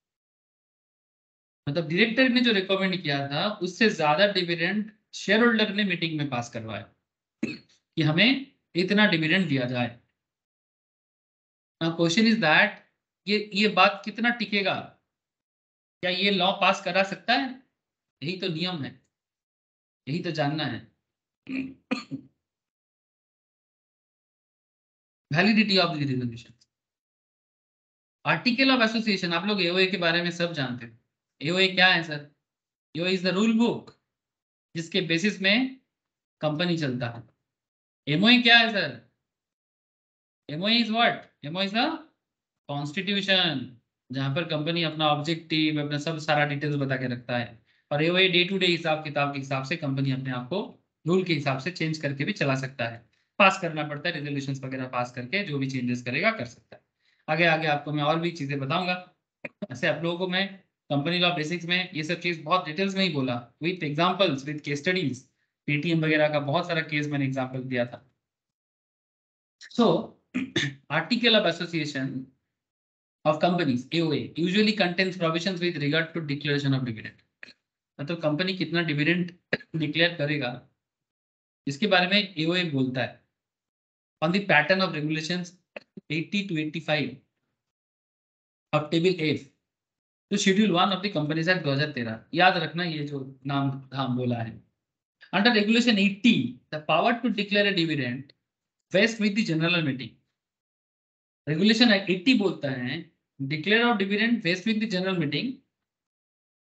मतलब डायरेक्टर ने जो रिकमेंड किया था उससे ज्यादा डिविडेंड शेयर होल्डर ने मीटिंग में पास करवाया कि हमें इतना डिविडेंड दिया जाए। क्वेश्चन इज दैट ये ये बात कितना टिकेगा? क्या ये लॉ पास करा सकता है? यही तो नियम है, यही तो जानना है। Validity of the resolution. Article of association, आप लोग एओए के बारे में सब जानते हो। एओए क्या है sir? AOA is the rule book जिसके बेसिस में कंपनी चलता है। एमओए क्या है sir? MOA is what? MOA is the constitution, जहां पर कंपनी अपना ऑब्जेक्टिव, अपना सब सारा डिटेल्स बता के रखता है। और एओए डे टू डे हिसाब किताब के हिसाब से कंपनी अपने आप को रूल के हिसाब से चेंज करके भी चला सकता है, पास करना पड़ता है, रेजोल्यूशंस वगैरह पास करके जो भी चेंजेस करेगा कर सकता है। आगे आगे आपको मैं और भी चीजें बताऊंगा। ऐसे आप लोगों को मैं कंपनी लॉ बेसिक्स में ये सब चीज बहुत डिटेल्स में ही बोला, with examples, with case studies, Paytm वगैरह का बहुत सारा केस मैंने एग्जांपल दिया था। So article of association of companies A O A usually contains provisions with regard to declaration of dividend, मतलब कंपनी कितना डिविडेंड डिक्लेयर करेगा इसके बारे में A O A बोलता है। on the pattern of regulations eighty to eighty-five of table F तो schedule one of the companies act दो हज़ार तेरह, याद रखना ये जो नाम धाम बोला है। Under regulation eighty the power to declare a dividend vests with the general meeting। Regulation eighty बोलता है declare of dividend vest with the general meeting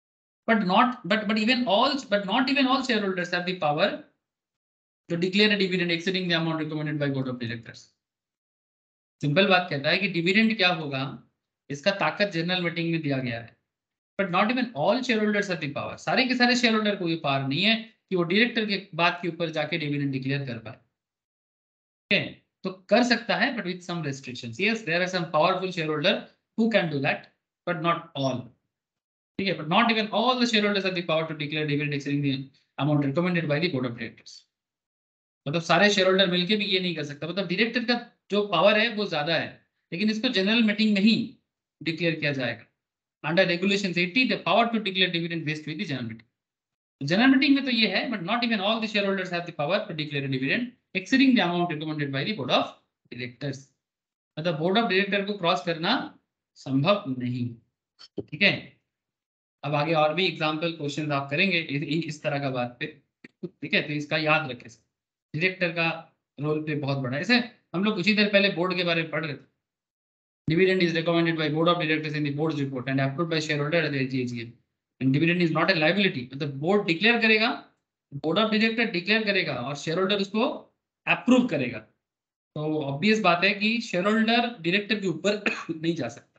but not but but even all but not even all shareholders have the power to declare a dividend exceeding the amount recommended by board of directors. Simple बात कहता है कि dividend क्या होगा, इसका ताकत general meeting में दिया गया है, but not even all shareholders have the power. सारे के सारे शेयर होल्डर को ये पावर नहीं है कि वो डायरेक्टर के बात के ऊपर जाके डिविडेंड डिक्लेयर कर पाए. ठीक है, तो कर सकता है but with some restrictions. Yes, there are some powerful shareholder who can do that, but not all. ठीक है, but not even all the shareholders have the power to declare dividend exceeding the amount recommended by the board of directors. मतलब सारे share holder मिलके भी ये नहीं कर सकता. मतलब डायरेक्टर का जो पावर है वो ज्यादा है, लेकिन इसको जनरल मीटिंग में ही डिक्लेयर किया जाएगा. Under regulations eighty the power to declare dividend vest with the general meeting. General meeting में तो ये है, but not even all the shareholders have the power to declare dividend exceeding the amount recommended by the board of directors. मतलब board of director को cross करना संभव नहीं. ठीक है, अब आगे और भी एग्जाम्पल क्वेश्चन आप करेंगे इस तरह का बात पे. ठीक है, तो इसका याद रखें, डायरेक्टर का रोल पे बहुत बड़ा है. ऐसे हम लोग कुछ ही देर पहले बोर्ड के बारे में पढ़ रहे थे. Dividend is recommended by board of directors in the board's report and approved by shareholder at the AGM. And dividend is not a liability. मतलब बोर्ड डिक्लेयर करेगा, बोर्ड ऑफ डायरेक्टर डिक्लेयर करेगा और share holder उसको approve करेगा. तो obvious बात है कि शेयर होल्डर डायरेक्टर के ऊपर नहीं जा सकता.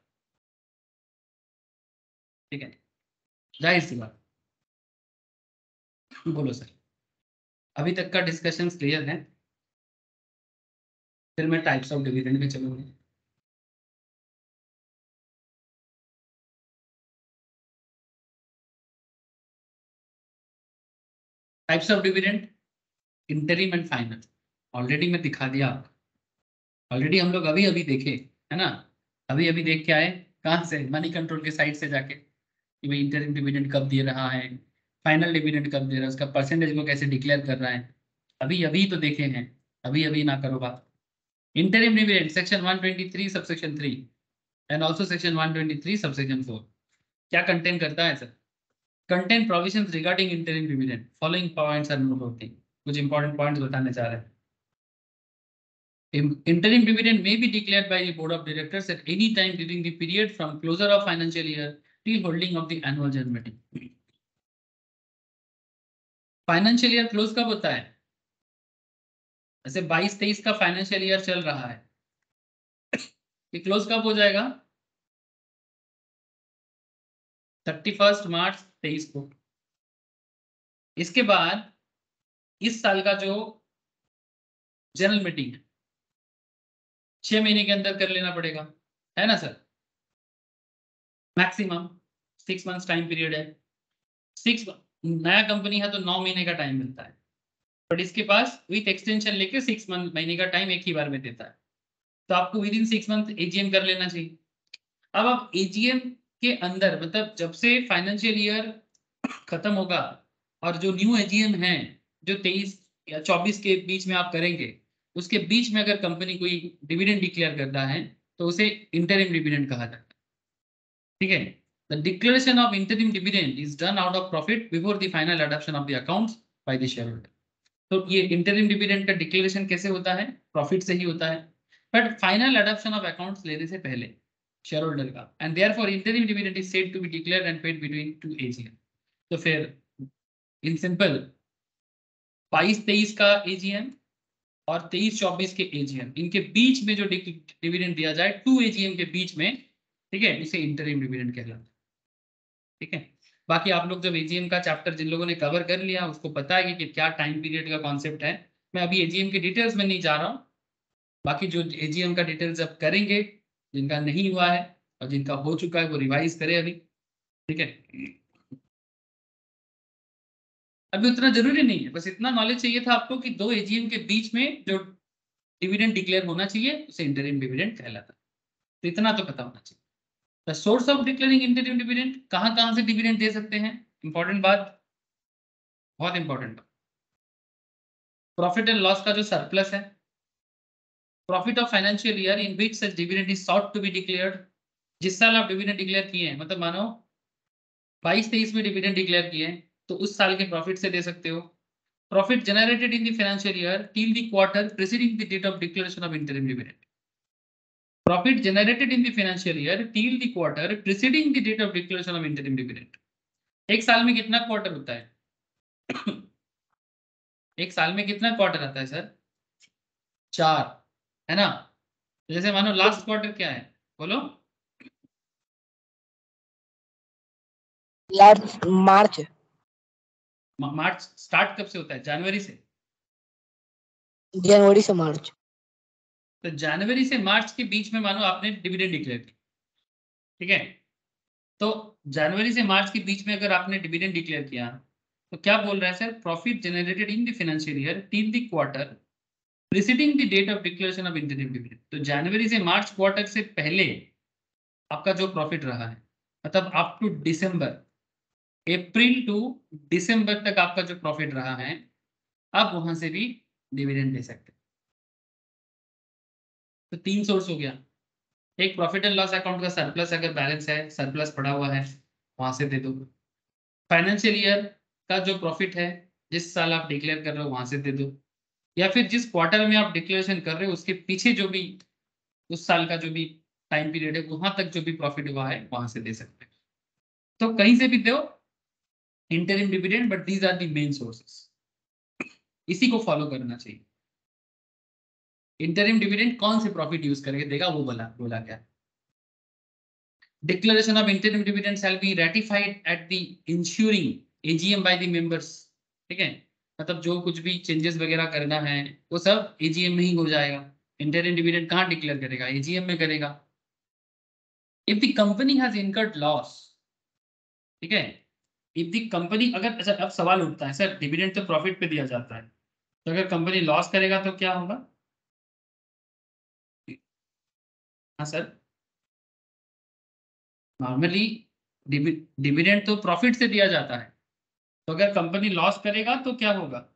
ठीक है, जाहिर सी बात. बोलो सर, अभी तक का डिस्कशन क्लियर है? फिर मैं टाइप्स ऑफ डिविडेंड में चलूंगा. Types of dividend, interim and final. Already मैं दिखा दिया आपको. ऑलरेडी हम लोग अभी अभी देखे, है ना, अभी अभी देख के आए. कहाँ से? मनी कंट्रोल के साइड से जाके कि भाई इंटरिम डिविडेंड कब दे रहा है, फाइनल डिविडेंड कब दे रहा है, उसका परसेंटेज को कैसे डिक्लेयर कर रहा है. अभी अभी तो देखे हैं, अभी अभी ना करो बात. Interim dividend section one twenty three subsection three and also section one twenty three subsection four क्या कंटेन करता है सर? Contain provisions regarding interim dividend. Following points are note होती. कुछ इंपॉर्टेंट पॉइंट्स बताने चाह रहे हैं. Interim dividend may be declared by the board of directors at any time during the period from closure of financial year till holding of the annual general meeting. Financial year close कब होता है? ऐसे बाईस तेईस का financial year चल रहा है, ये क्लोज कब हो जाएगा? थर्टी फर्स्ट मार्च तेईस को. इसके बाद इस साल का जो जनरल मीटिंग है छह महीने के अंदर कर लेना पड़ेगा, है ना sir? Maximum six months time period है. सिक्स नया कंपनी है तो नौ महीने का टाइम मिलता है, बट इसके पास विथ एक्सटेंशन लेके सिक्स मंथ महीने का टाइम एक ही बार में देता है. तो आपको within six month AGM कर लेना चाहिए. अब आप एजीएम के अंदर, मतलब जब से फाइनेंशियल ईयर खत्म होगा और जो न्यू एजीएम है जो तेईस या चौबीस के बीच में आप करेंगे, उसके बीच में अगर कंपनी कोई डिविडेंड डिक्लेयर करता है तो उसे इंटरिम डिविडेंड कहा जाता है. ठीक है, the declaration of interim dividend is done out of profit before the final adoption of the accounts by the shareholder. तो ये इंटरिम डिविडेंड का डिक्लेरेशन कैसे होता है? प्रॉफिट से ही होता है, but final adoption of accounts लेने से पहले शेयर होल्डर का. And therefore interim dividend is said to be declared and paid between two AGM. तो फिर इन सिंपल बाईस तेईस का एजीएम और तेईस चौबीस के एजीएम, इनके बीच में जो डिविडेंड दिया जाए टू एजीएम के बीच में, ठीक है, इसे इंटरिम डिविडेंड कहलाता है. ठीक है, बाकी आप लोग जब एजीएम का चैप्टर जिन लोगों ने कवर कर लिया उसको पता है कि क्या टाइम पीरियड का कॉन्सेप्ट है. मैं अभी एजीएम के डिटेल्स में नहीं जा रहा हूँ. बाकी जो एजीएम का डिटेल्स अब करेंगे, जिनका नहीं हुआ है और जिनका हो चुका है वो रिवाइज करें अभी. ठीक है, अभी उतना जरूरी नहीं है, बस इतना नॉलेज चाहिए था आपको कि दो एजीएम के बीच में जो डिविडेंड डिक्लेयर होना चाहिए उसे इंटरिम डिविडेंड कहलाता है. तो इतना तो पता होना चाहिए. The source of declaring interim dividend, कहां कहां से डिविडेंड दे सकते हैं? इंपॉर्टेंट बात, बहुत इंपॉर्टेंट बात. प्रॉफिट एंड लॉस का जो सरप्लस है, profit of financial year in which such dividend is sought to be declared. जिस साल आप डिविडेंड डिक्लेयर किए हैं, मतलब मानो बाईस तेईस में डिविडेंड डिक्लेयर किए हैं, तो उस साल के प्रॉफिट से दे सकते हो. Profit generated in the financial year till the quarter preceding the date of declaration of interim dividend. Profit generated in the financial year till the quarter preceding the date of declaration of interim dividend. एक साल में कितना quarter होता है? एक साल में कितना क्वार्टर आता है सर? चार, है ना? जैसे मानो लास्ट क्वार्टर क्या है, बोलो। लास्ट मार्च। मार्च स्टार्ट कब से होता है? जनवरी से। जनवरी से मार्च। तो जनवरी से मार्च के बीच में मानो आपने डिविडेंड डिक्लेयर किया, ठीक है? तो जनवरी से मार्च के बीच में अगर आपने डिविडेंड डिक्लेयर किया तो क्या बोल रहा है sir? Profit generated in the financial year till the quarter preceding the date of declaration of interim dividend. तो जनवरी से मार्च क्वार्टर से पहले आपका जो प्रॉफिट रहा है, मतलब up to December, April to December तक आपका जो प्रॉफिट रहा है, आप वहां से भी डिविडेंड दे सकते हैं। तो तीन सोर्स हो गया। एक प्रॉफिट एंड लॉस अकाउंट का सरप्लस, अगर बैलेंस है, सरप्लस पड़ा हुआ है, वहां से दे दो। फाइनेंशियल ईयर का जो प्रॉफिट है, जिस साल आप डिक्लेयर कर रहे हो, वहां से दे दो। या फिर जिस क्वार्टर में आप डिक्लेरेशन कर रहे हो उसके पीछे जो भी उस साल का जो भी टाइम पीरियड है, वहां तक जो भी प्रॉफिट हुआ है, वहां से दे सकते हैं। तो कहीं से भी दो interim dividend, but these are the main sources. इसी को फॉलो करना चाहिए। इंटरिम डिविडेंड कौन से प्रॉफिट यूज करके देगा, वो बोला बोला क्या? Declaration of interim dividend shall be ratified at the ensuing A G M by the members। ठीक है, मतलब जो कुछ भी चेंजेस वगैरह करना है वो सब A G M में ही हो जाएगा। इंटरिम डिविडेंड कहाँ डिक्लेयर करेगा? A G M में करेगा। If the company has incurred loss, ठीक है, if the company, अगर अच्छा अब सवाल उठता है सर डिविडेंड तो प्रॉफिट पे दिया जाता है, तो अगर कंपनी लॉस करेगा तो क्या होगा? हाँ सर, नॉर्मली डिविडेंड तो प्रॉफिट से दिया जाता है, तो अगर कंपनी लॉस करेगा तो क्या होगा?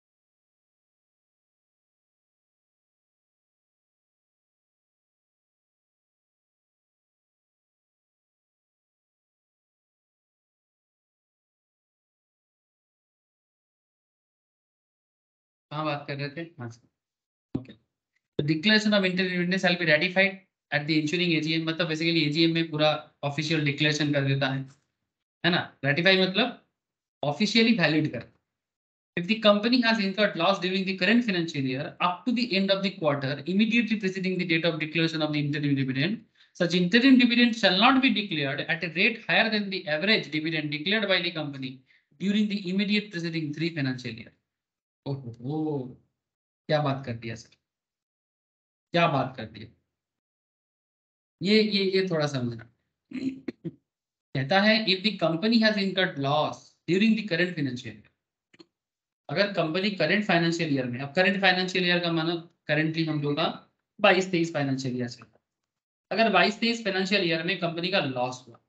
कहाँ बात कर रहे थे? हाँ सर, ओके। तो declaration of interim dividend shall be ratified at the ensuring AGM, मतलब बेसिकली एजीएम में पूरा ऑफिशियल डिक्लेरेशन कर देता है, है ना? रैटिफाई मतलब ऑफिशियली वैलिड कर। If the company has incurred loss during the current financial year up to the end of the quarter immediately preceding the date of declaration of the interim dividend, such interim dividend shall not be declared at a rate higher than the average dividend declared by the company during the immediate preceding three financial year। ओहो, क्या बात कर दिया sir, क्या बात कर दिया। ये ये ये थोड़ा समझना। कहता है if the company has incurred loss during the current financial year, अगर कंपनी करंट फाइनेंशियल ईयर में, अब करंट फाइनेंशियल ईयर का मानो करंटली हम लोग का बाईस तेईस फाइनेंशियल ईयर चल रहा है, अगर बाईस तेईस फाइनेंशियल ईयर में कंपनी का लॉस हुआ,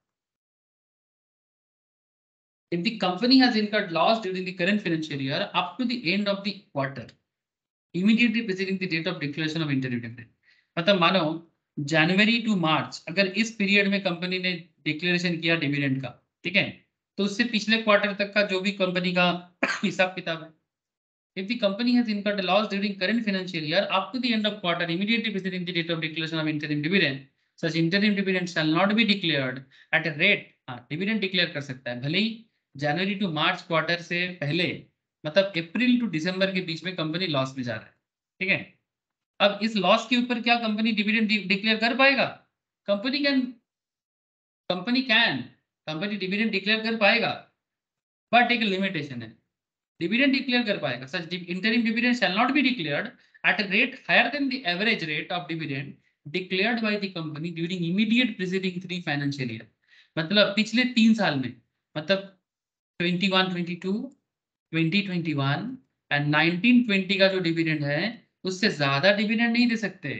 if the company has incurred loss during the current financial year up to the end of the quarter immediately preceding the date of declaration of interim dividend, मतलब मानो जनवरी to मार्च अगर इस period में company ने declaration किया dividend का, ठीक है, तो उससे पिछले क्वार्टर तक का जो भी कंपनी का हिसाब किताब है, if the company has incurred a loss during current financial year up to the end of quarter immediately preceding the date of declaration of interim dividend, such interim dividend shall not be declared at a rate, हाँ dividend declare कर सकता है भले ही जनवरी to March quarter से पहले, मतलब अप्रैल to दिसंबर के बीच में कंपनी लॉस में जा रहा है, ठीक है। अब इस लॉस के ऊपर क्या कंपनी डिविडेंड डिक्लेयर कर पाएगा? Company can company can company dividend declare कर पाएगा, बट एक लिमिटेशन है। डिविडेंड डिक्लेयर कर पाएगा, such interim dividend shall not be declared at a rate higher than the average rate of dividend declared by the company during immediate preceding three financial year, मतलब पिछले तीन साल में, मतलब twenty one twenty two, twenty twenty one and nineteen twenty का जो dividend है उससे ज्यादा डिविडेंड नहीं दे सकते।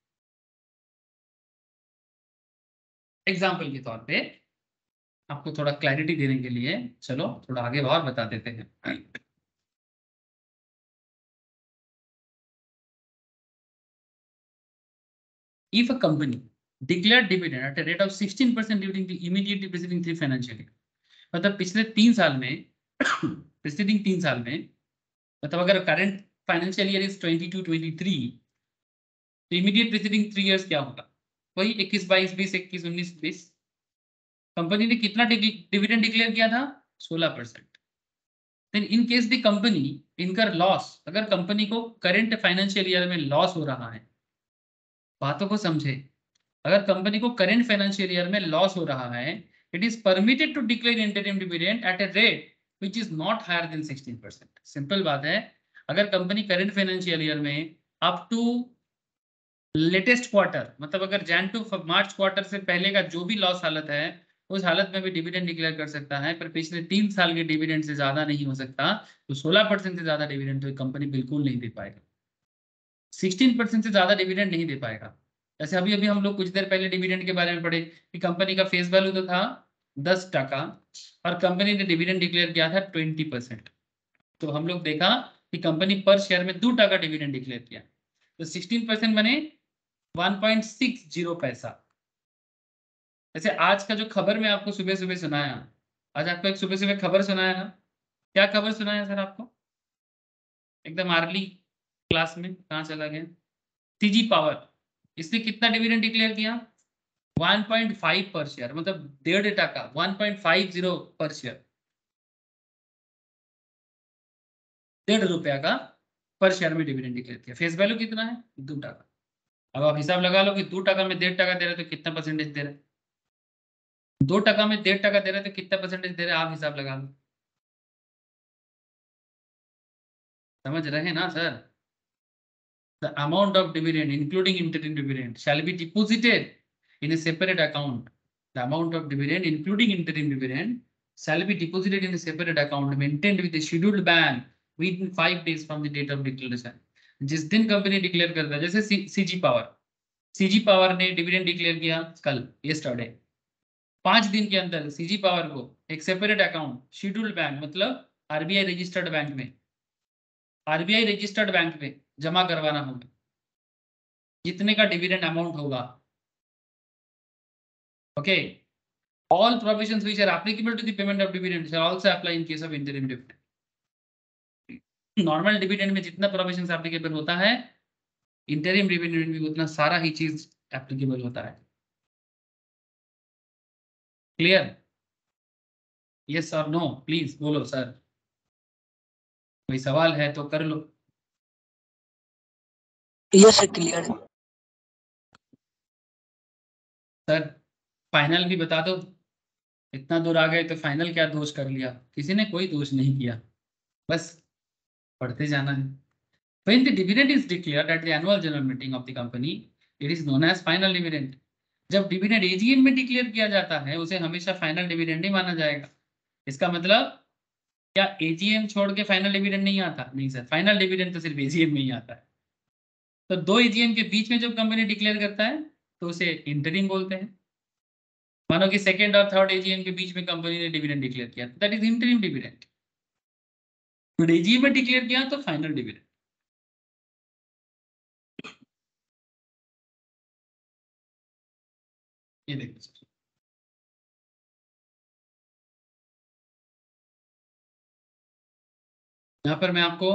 एग्जाम्पल के तौर पे आपको थोड़ा क्लैरिटी देने के लिए चलो थोड़ा आगे और बता देते हैं। If a company declared dividend at a rate of sixteen percent during the immediately preceding three financial year, मतलब पिछले तीन साल में प्रीसीडिंग तीन साल में, मतलब अगर current financial year is twenty two twenty three, तो इमीडिएट प्रीसीडिंग थ्री इयर्स क्या होगा? वही इक्कीस बाईस बीस इक्कीस उन्नीस बीस। कंपनी ने कितना डिविडेंड डिक्लेयर किया था? सोलह percent. Then in case the company incur loss, अगर कंपनी को करंट फाइनेंशियल ईयर में लॉस हो रहा है, बातों को समझे, अगर कंपनी को करंट फाइनेंशियल ईयर में लॉस हो रहा है, it is permitted to declare interim dividend at a rate which is not higher than sixteen percent. Simple बात है, अगर कंपनी करंट फाइनेंशियल ईयर में अप टू लेटेस्ट क्वार्टर, मतलब अगर जैन टू मार्च क्वार्टर से पहले का जो भी लॉस हालत है, उस हालत में भी डिविडेंड डिक्लेयर कर सकता है, पर पिछले तीन साल के डिविडेंड से ज्यादा नहीं हो सकता, तो सोलह परसेंट से ज्यादा डिविडेंड तो कंपनी बिल्कुल नहीं दे पाएगा, सोलह परसेंट से ज्यादा डिविडेंड नहीं दे पाएगा। जैसे अभी अभी हम लोग कुछ देर पहले डिविडेंड के बारे में पढ़े कि कंपनी का फेस वैल्यू तो था दस टका और कंपनी ने डिविडेंड डिक्लेयर किया था ट्वेंटी परसेंट। तो हम लोग देखा कि कंपनी पर शेयर में दो टका डिविडेंड डिक्लेयर किया, तो सिक्सटीन परसेंट बने वन पॉइंट सिक्स जीरो पैसा। जैसे आज का जो खबर मैं आपको सुबह सुबह सुनाया, आज आपको एक सुबह सुबह खबर सुनाया ना, क्या खबर सुनाया सर आपको? एकदम अर्ली क्लास में कहाँ चला गया? सीजी पावर, इसने कितना डिविडेंड डिक्लेयर किया? One point five per share, मतलब डेढ़ टका, one point five zero per share, डेढ़ रुपया का पर शेयर में डिविडेंड डिक्लेयर किया। फेस वैल्यू कितना है? दो टका। अब आप हिसाब लगा लो कि दो टका में डेढ़ टका दे रहे तो कितना परसेंटेज दे रहे? दो टका में डेढ़ टका दे रहे तो कितना परसेंटेज दे रहे? आप हिसाब लगा लो। समझ रहे ना sir? The amount of dividend, including interim dividend, shall be deposited in a separate account. The amount of dividend, including interim dividend, shall be deposited in a separate account maintained with a scheduled bank within five days from the date of declaration. जिस दिन company declare करता है, जैसे CG Power, CG power ने dividend declare किया कल, yesterday, पांच दिन के अंदर सीजी पावर को एक सेपरेट अकाउंट शेड्यूल्ड बैंक, मतलब आरबीआई रजिस्टर्ड बैंक में, आरबीआई रजिस्टर्ड बैंक में जमा करवाना होगा, जितने का डिविडेंड अमाउंट होगा। Okay, all provisions which are applicable to the payment of dividend shall also apply in case of interim dividend. Normal dividend में जितना प्रोविजंस एप्लीकेबल होता है, इंटरिम डिविडेंड में भी उतना सारा ही चीज एप्लीकेबल होता है। क्लियर? यस और नो प्लीज बोलो सर, कोई सवाल है तो कर लो। Yes sir, clear. Sir final भी बता दो, इतना दूर आ गए तो फाइनल क्या दोष कर लिया? किसी ने कोई दोष नहीं किया, बस पढ़ते जाना है। When the dividend is declared at the annual general meeting of the company, it is known as final dividend. जब डिविडेंड एजीएम में डिक्लेयर किया जाता है, उसे हमेशा फाइनल डिविडेंड ही माना जाएगा। इसका मतलब क्या एजीएम छोड़ के फाइनल डिविडेंड नहीं आता? नहीं सर, फाइनल डिविडेंड तो सिर्फ एजीएम में ही आता है। तो दो एजीएम के बीच में जब कंपनी डिक्लेयर करता है तो उसे इंटरिम बोलते हैं। मानो कि सेकेंड और थर्ड एजीएम के बीच में कंपनी ने डिविडेंड डिक्लेयर किया, दैट इज इंटरिम डिविडेंड। तो एजीएम में डिक्लेयर किया तो फाइनल डिविडेंड। ये देखो सर, यहाँ पर मैं आपको,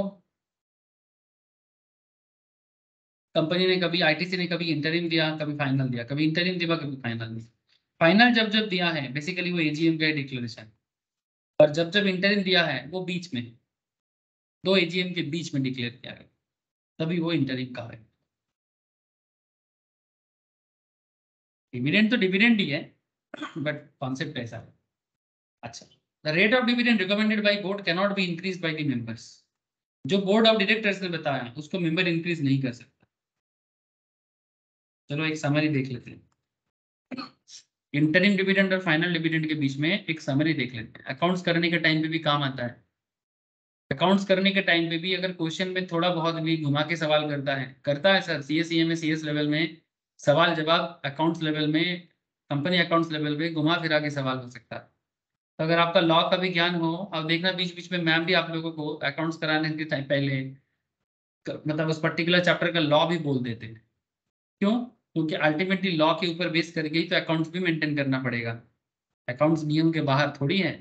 कंपनी ने कभी, आईटीसी ने कभी इंटरिम दिया, कभी फाइनल दिया, कभी इंटरिम दिया, कभी फाइनल दिया। फाइनल जब जब दिया है बेसिकली वो एजीएम का डिक्लेरेशन, और जब जब इंटरिम दिया है वो बीच में, दो एजीएम के बीच में डिक्लेयर किया गया, तभी वो इंटरिम का है। डिविडेंड तो डिविडेंड ही है, बट कॉन्सेप्ट ऐसा है। अच्छा, the rate of dividend recommended by board can not be increase by the members. जो बोर्ड ऑफ डायरेक्टर्स ने बताया उसको मेंबर इंक्रीज नहीं कर सकता। चलो एक समरी देख लेते हैं, इंटरिम डिविडेंड और फाइनल डिविडेंड के बीच में एक समरी देख लेते हैं। अकाउंट्स करने के टाइम पे भी काम आता है। अकाउंट्स करने के टाइम पे भी अगर क्वेश्चन में थोड़ा बहुत भी घुमा के सवाल करता है, करता है sir, CS CMA CS level में सवाल जवाब, अकाउंट्स लेवल में, कंपनी अकाउंट्स लेवल पे घुमा फिरा के सवाल हो सकता है। तो अगर आपका लॉ का भी ज्ञान हो, अब देखना बीच बीच में मैम भी आप लोगों को अकाउंट्स कराने के टाइम पहले मतलब उस पर्टिकुलर चैप्टर का लॉ भी बोल देते हैं। क्यों? क्योंकि अल्टीमेटली लॉ के ऊपर बेस करके ही तो अकाउंट्स भी मेंटेन करना पड़ेगा, अकाउंट्स नियम के बाहर थोड़ी है।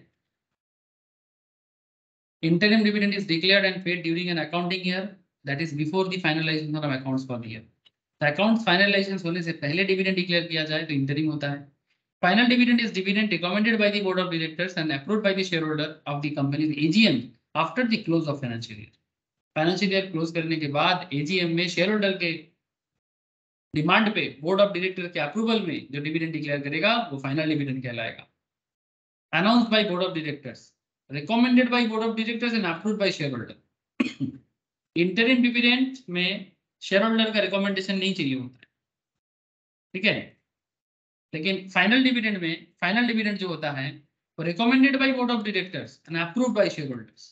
Interim dividend is declared and paid during an accounting year, that is before the finalization of accounts for the year. तो अकाउंट्स फाइनलाइजेशन होने से पहले डिविडेंड डिक्लेयर किया जाए तो इंटरिम होता है, Final dividend is dividend recommended by the board of directors and approved by the shareholder of the company's A G M after the close of financial year. Financial year close करने के बाद AGM में share holder के demand पे board of director के approval में जो dividend declare करेगा वो फाइनल डिविडेंड कहलाएगा. Announced by board of directors, recommended by board of directors and approved by shareholder. Interim dividend में शेयर होल्डर का रिकमेंडेशन नहीं चाहिए होता है, ठीक है. लेकिन फाइनल डिविडेंड में फाइनल डिविडेंड जो होता है वो recommended by board of directors and approved by shareholders.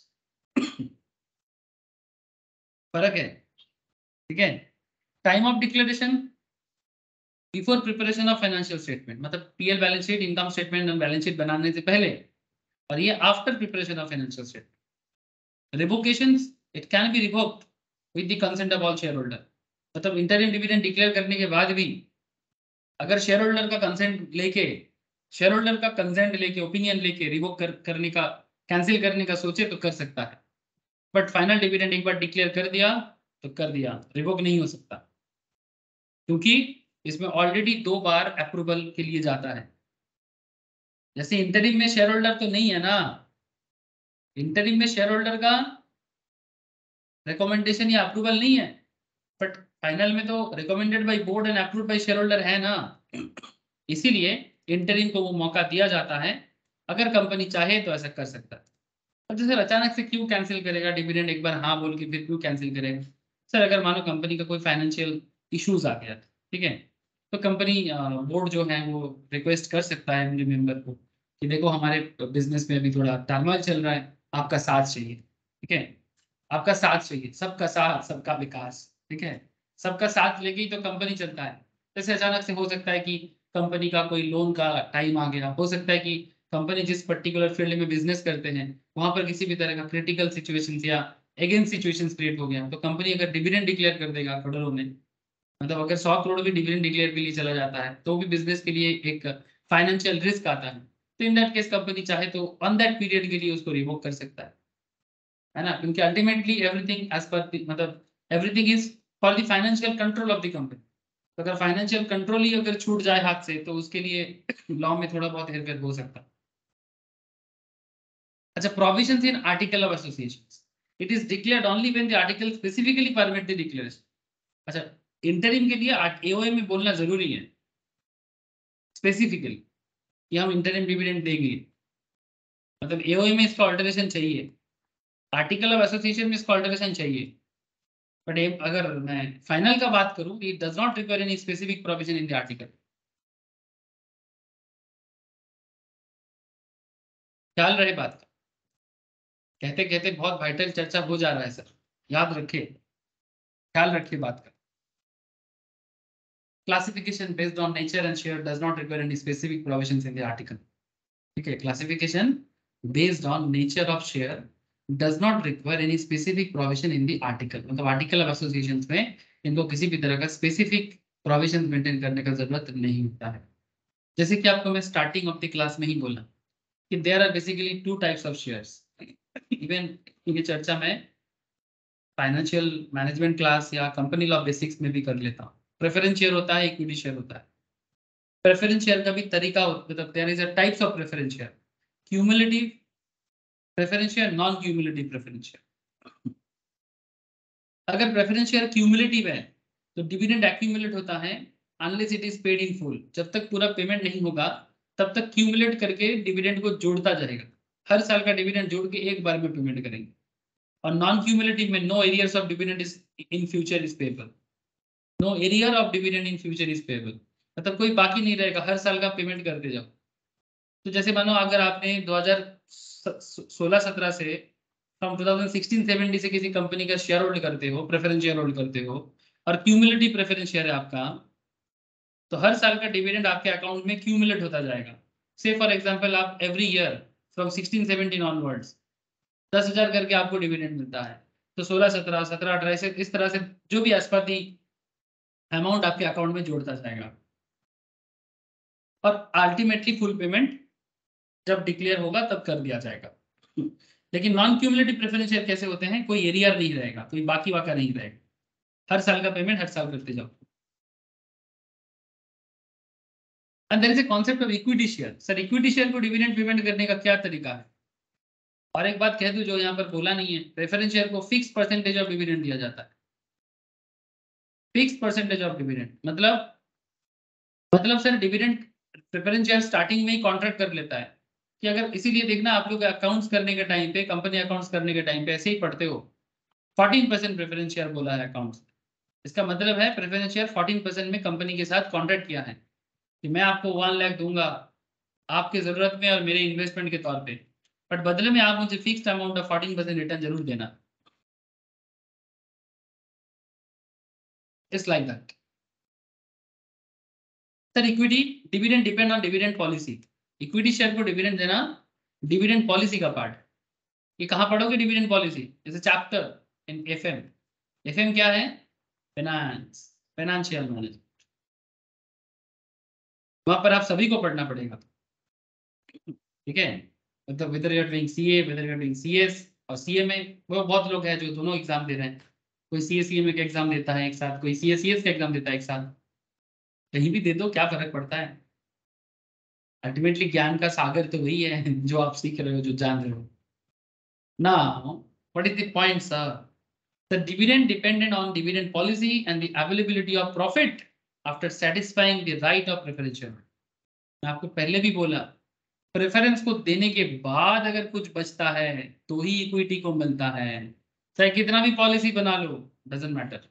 फर्क है, ठीक है. Time of declaration before preparation of financial statement, मतलब PL balance sheet, income statement और बैलेंस शीट बनाने से पहले, और ये after preparation of financial statement. Revocations, it can be revoked with the consent of all shareholder. मतलब interim dividend declare करने के बाद भी अगर शेयर होल्डर का कंसेंट लेके शेयर होल्डर का कंसेंट लेके ओपिनियन लेके रिवोक कर, करने का कैंसिल करने का सोचे तो कर सकता है. बट फाइनल डिविडेंड एक बार डिक्लेयर कर दिया तो कर दिया, रिवोक नहीं हो सकता, क्योंकि इसमें ऑलरेडी दो बार अप्रूवल के लिए जाता है. जैसे इंटरिम में शेयर होल्डर तो नहीं है ना, इंटरिम में शेयर होल्डर का रिकमेंडेशन या अप्रूवल नहीं है, बट फाइनल में तो recommended by board and approved by share holder है ना. इसीलिए इंटरिम को वो मौका दिया जाता है, अगर कंपनी चाहे तो ऐसा कर सकता है. अब जैसे अचानक से क्यों कैंसिल करेगा डिविडेंड, एक बार हाँ बोल के फिर क्यों कैंसिल करेगा. सर अगर मानो कंपनी का कोई फाइनेंशियल इश्यूज आ गया, ठीक है, तो कंपनी बोर्ड जो है वो रिक्वेस्ट कर सकता है एमडी मेंबर को कि देखो हमारे बिजनेस में अभी थोड़ा टर्मोइल चल रहा है, आपका साथ चाहिए, ठीक है, आपका साथ चाहिए, सबका साथ सबका विकास, ठीक है, सबका साथ लेके ही तो कंपनी चलता है. जैसे अचानक से हो सकता है कि कंपनी का कोई लोन का टाइम आ गया, हो सकता है कि कंपनी जिस पर्टिकुलर फील्ड में बिजनेस करते हैं वहां पर किसी भी तरह का क्रिटिकल सिचुएशंस या अगेंस्ट सिचुएशंस क्रिएट हो गया, तो कंपनी अगर डिविडेंड डिक्लेयर कर देगा करोड़ों में, मतलब अगर सौ करोड़ भी डिविडेंड डिक्लेयर के लिए चला जाता है तो भी बिजनेस के लिए एक फाइनेंशियल रिस्क आता है. तो इन दैट केस कंपनी चाहे तो ऑन दैट पीरियड के लिए उसको रिवोक कर सकता है, है ना, क्योंकि अल्टीमेटली एवरीथिंग एज पर मतलब everything is for the financial control of the company. तो अगर फाइनेंशियल कंट्रोल ही अगर छूट जाए हाथ से तो उसके लिए लॉ में थोड़ा बहुत हेरफेर हो सकता है. अच्छा, provisions in article of associations, it is declared only when the article specifically permit the declaration. अच्छा, इंटरिम के लिए एओए में बोलना जरूरी है स्पेसिफिकली कि हम इंटरिम डिविडेंड देंगे, मतलब एओए में इसका ऑल्टरेशन चाहिए, आर्टिकल ऑफ एसोसिएशन में इसका ऑल्टरेशन चाहिए. बट अगर मैं फाइनल का बात करूं, it does not require any specific provision in the article. ख्याल रहे बात का, कहते कहते बहुत वाइटल चर्चा हो जा रहा है सर, याद रखिए, ख्याल रखिए बात का. Classification based on nature and share does not require any specific provisions in the article. ठीक है, classification based on nature of share does not require any specific provision in the article. मतलब article of associations में इनको किसी भी तरह का specific provision maintain करने का जरूरत नहीं होता है. जैसे कि आपको मैं स्टार्टिंग ऑफ द क्लास में ही बोला कि there are basically two types of shares. Even ये चर्चा में फाइनेंशियल मैनेजमेंट क्लास या कंपनी लॉ बेसिक्स में भी कर लेता हूँ. प्रेफरेंस शेयर होता है, इक्विटी शेयर होता है. प्रेफरेंस शेयर का भी तरीका मतलब there is a types of preference share, cumulative preference share, non cumulative preference share. अगर प्रेफरेंस शेयर क्यूमुलेटिव है तो डिविडेंड एक्यूमुलेट होता है unless it is paid in full. जब तक पूरा पेमेंट नहीं होगा तब तक क्यूमुलेट करके डिविडेंड को जोड़ता जाएगा, हर साल का डिविडेंड जोड़ के एक बार में पेमेंट करेंगे. और नॉन क्यूमुलेटिव में no arrears of dividend is in future is payable, no arrear of dividend in future is payable, मतलब कोई बाकी नहीं रहेगा, हर साल का पेमेंट करते जाओ. तो जैसे मानो अगर आपने दो हज़ार सोलह सत्रह से फ्रॉम दो हज़ार सोलह सत्रह से किसी कंपनी का शेयर होल्ड करते हो, प्रेफरेंस शेयर होल्ड करते हो और क्यूमुलेटिव प्रेफरेंस शेयर है आपका, तो हर साल का डिविडेंड आपके अकाउंट में क्यूमुलेट होता जाएगा. से फॉर एग्जांपल आप एवरी ईयर फ्रॉम सोलह सत्रह ऑनवर्ड्स दस हजार करके आपको डिविडेंड मिलता है, तो सोलह सत्रह सत्रह अठारह से इस तरह से जो भी आसपास अमाउंट आपके अकाउंट में जोड़ता जाएगा. और अल्टीमेटली फुल पेमेंट जब डिक्लेयर होगा तब कर दिया जाएगा. लेकिन नॉन क्यूमुलेटिव प्रेफरेंस शेयर कैसे होते हैं, कोई एरियर नहीं रहेगा, कोई बाकी वाका नहीं रहेगा, हर साल का पेमेंट हर साल करते जाओ. And there is a concept of equity share. Sir equity share को डिविडेंड पेमेंट करने का क्या तरीका है? और एक बात कह दूं जो यहाँ पर बोला नहीं है, प्रेफरेंस शेयर को फिक्स परसेंटेज ऑफ डिविडेंड दिया जाता है। फिक्स परसेंटेज ऑफ डिविडेंड मतलब मतलब sir dividend preference share starting में ही कॉन्ट्रैक्ट कर लेता है कि अगर, इसीलिए देखना आप लोग अकाउंट्स करने के टाइम पे, कंपनी अकाउंट्स करने के टाइम पे ऐसे ही पढ़ते हो, फोर्टीन परसेंट प्रेफरेंस शेयर बोला है अकाउंट्स। इसका मतलब है प्रेफरेंस शेयर फोर्टीन परसेंट में कंपनी के साथ कॉन्ट्रैक्ट किया है कि मैं आपको वन लाख दूंगा आपके जरूरत में और मेरे इन्वेस्टमेंट के तौर पे, बट बदले में आप मुझे fixed amount of fourteen percent return जरूर देना। It's like that. Sir equity dividend depend on dividend policy. Equity share को डिविडेंड देना डिविडेंड पॉलिसी का पार्ट। ये कहाँ पढ़ोगे डिविडेंड पॉलिसी? जैसे चैप्टर इन एफएम। एफएम क्या है? Finance, financial management. वहां पर आप सभी को पढ़ना पड़ेगा, ठीक है? मतलब whether you are doing CA, whether you are doing CS और सीएमए, वो बहुत लोग हैं जो दोनों एग्जाम दे रहे हैं। कोई सीए सीएमए का एग्जाम देता है एक साथ, कोई सीए सीएस का एग्जाम देता है एक साथ। कहीं भी दे दो, क्या फर्क पड़ता है? अल्टीमेटली ज्ञान का सागर तो वही है जो आप सीख रहे हो, जो जान रहे हो। Now what is the point sir? The dividend dependent on dividend policy and the availability of profit after satisfying the right of preference share. मैं आपको पहले भी बोला, प्रेफरेंस को देने के बाद अगर कुछ बचता है तो ही इक्विटी को मिलता है। चाहे कितना भी पॉलिसी बना लो, डजंट मैटर।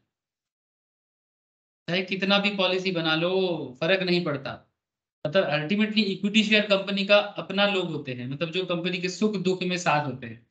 चाहे कितना भी पॉलिसी बना लो, फर्क नहीं पड़ता। मतलब अल्टीमेटली इक्विटी शेयर कंपनी का अपना लोग होते हैं, मतलब जो कंपनी के सुख दुख में साथ होते हैं।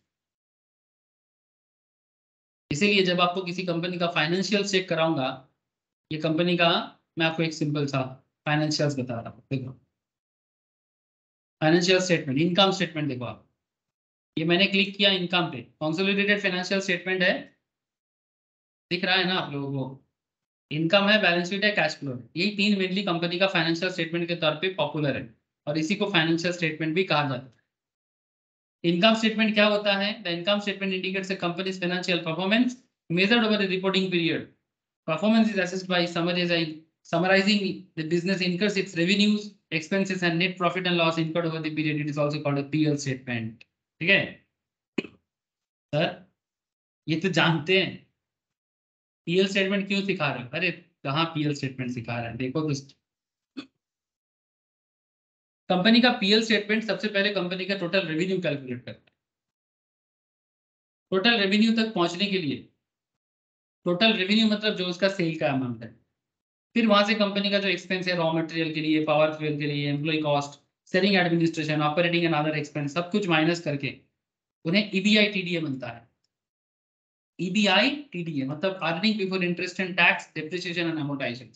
इसीलिए जब आपको किसी कंपनी का फाइनेंशियल चेक कराऊंगा, ये कंपनी का, मैं आपको एक सिंपल सा फाइनेंशियल्स बता रहा हूँ। देखो फाइनेंशियल स्टेटमेंट, इनकम स्टेटमेंट देखो आप। ये मैंने क्लिक किया इनकम पे, कंसोलिडेटेड फाइनेंशियल स्टेटमेंट है, दिख रहा है ना आप लोगों को? इनकम है, बैलेंस शीट है, कैश फ्लो है। यही तीन मेनली कंपनी का फाइनेंशियल स्टेटमेंट के तौर पे पॉपुलर है और इसी को फाइनेंशियल स्टेटमेंट भी कहा जाता है। इनकम स्टेटमेंट क्या होता है? The income statement indicates a company's financial performance measured over the reporting period. Performance is assessed by summarizing summarizing the business incurs its revenues, expenses and net profit and loss incurred over the period. It is also called a P L statement. ठीक है sir, ये तो जानते हैं। PL statement क्यों सिखा रहे हो? अरे कहाँ पीएल स्टेटमेंट सिखा रहे हैं, देखो कुछ। कंपनी का पीएल स्टेटमेंट सबसे पहले कंपनी का टोटल रेवेन्यू कैलकुलेट करता है। टोटल रेवेन्यू तक पहुंचने के लिए, टोटल रेवेन्यू मतलब जो उसका सेल का अमाउंट है, फिर वहां से कंपनी का जो एक्सपेंस है, रॉ मटेरियल के लिए, पावर फ्यूल के लिए, employ cost, selling administration, operating and other expense, सब कुछ माइनस करके उन्हें ईबीआई टीडीए बनता है। ईबीआई टीडीए मतलब earning before interest and tax, depreciation and amortisation.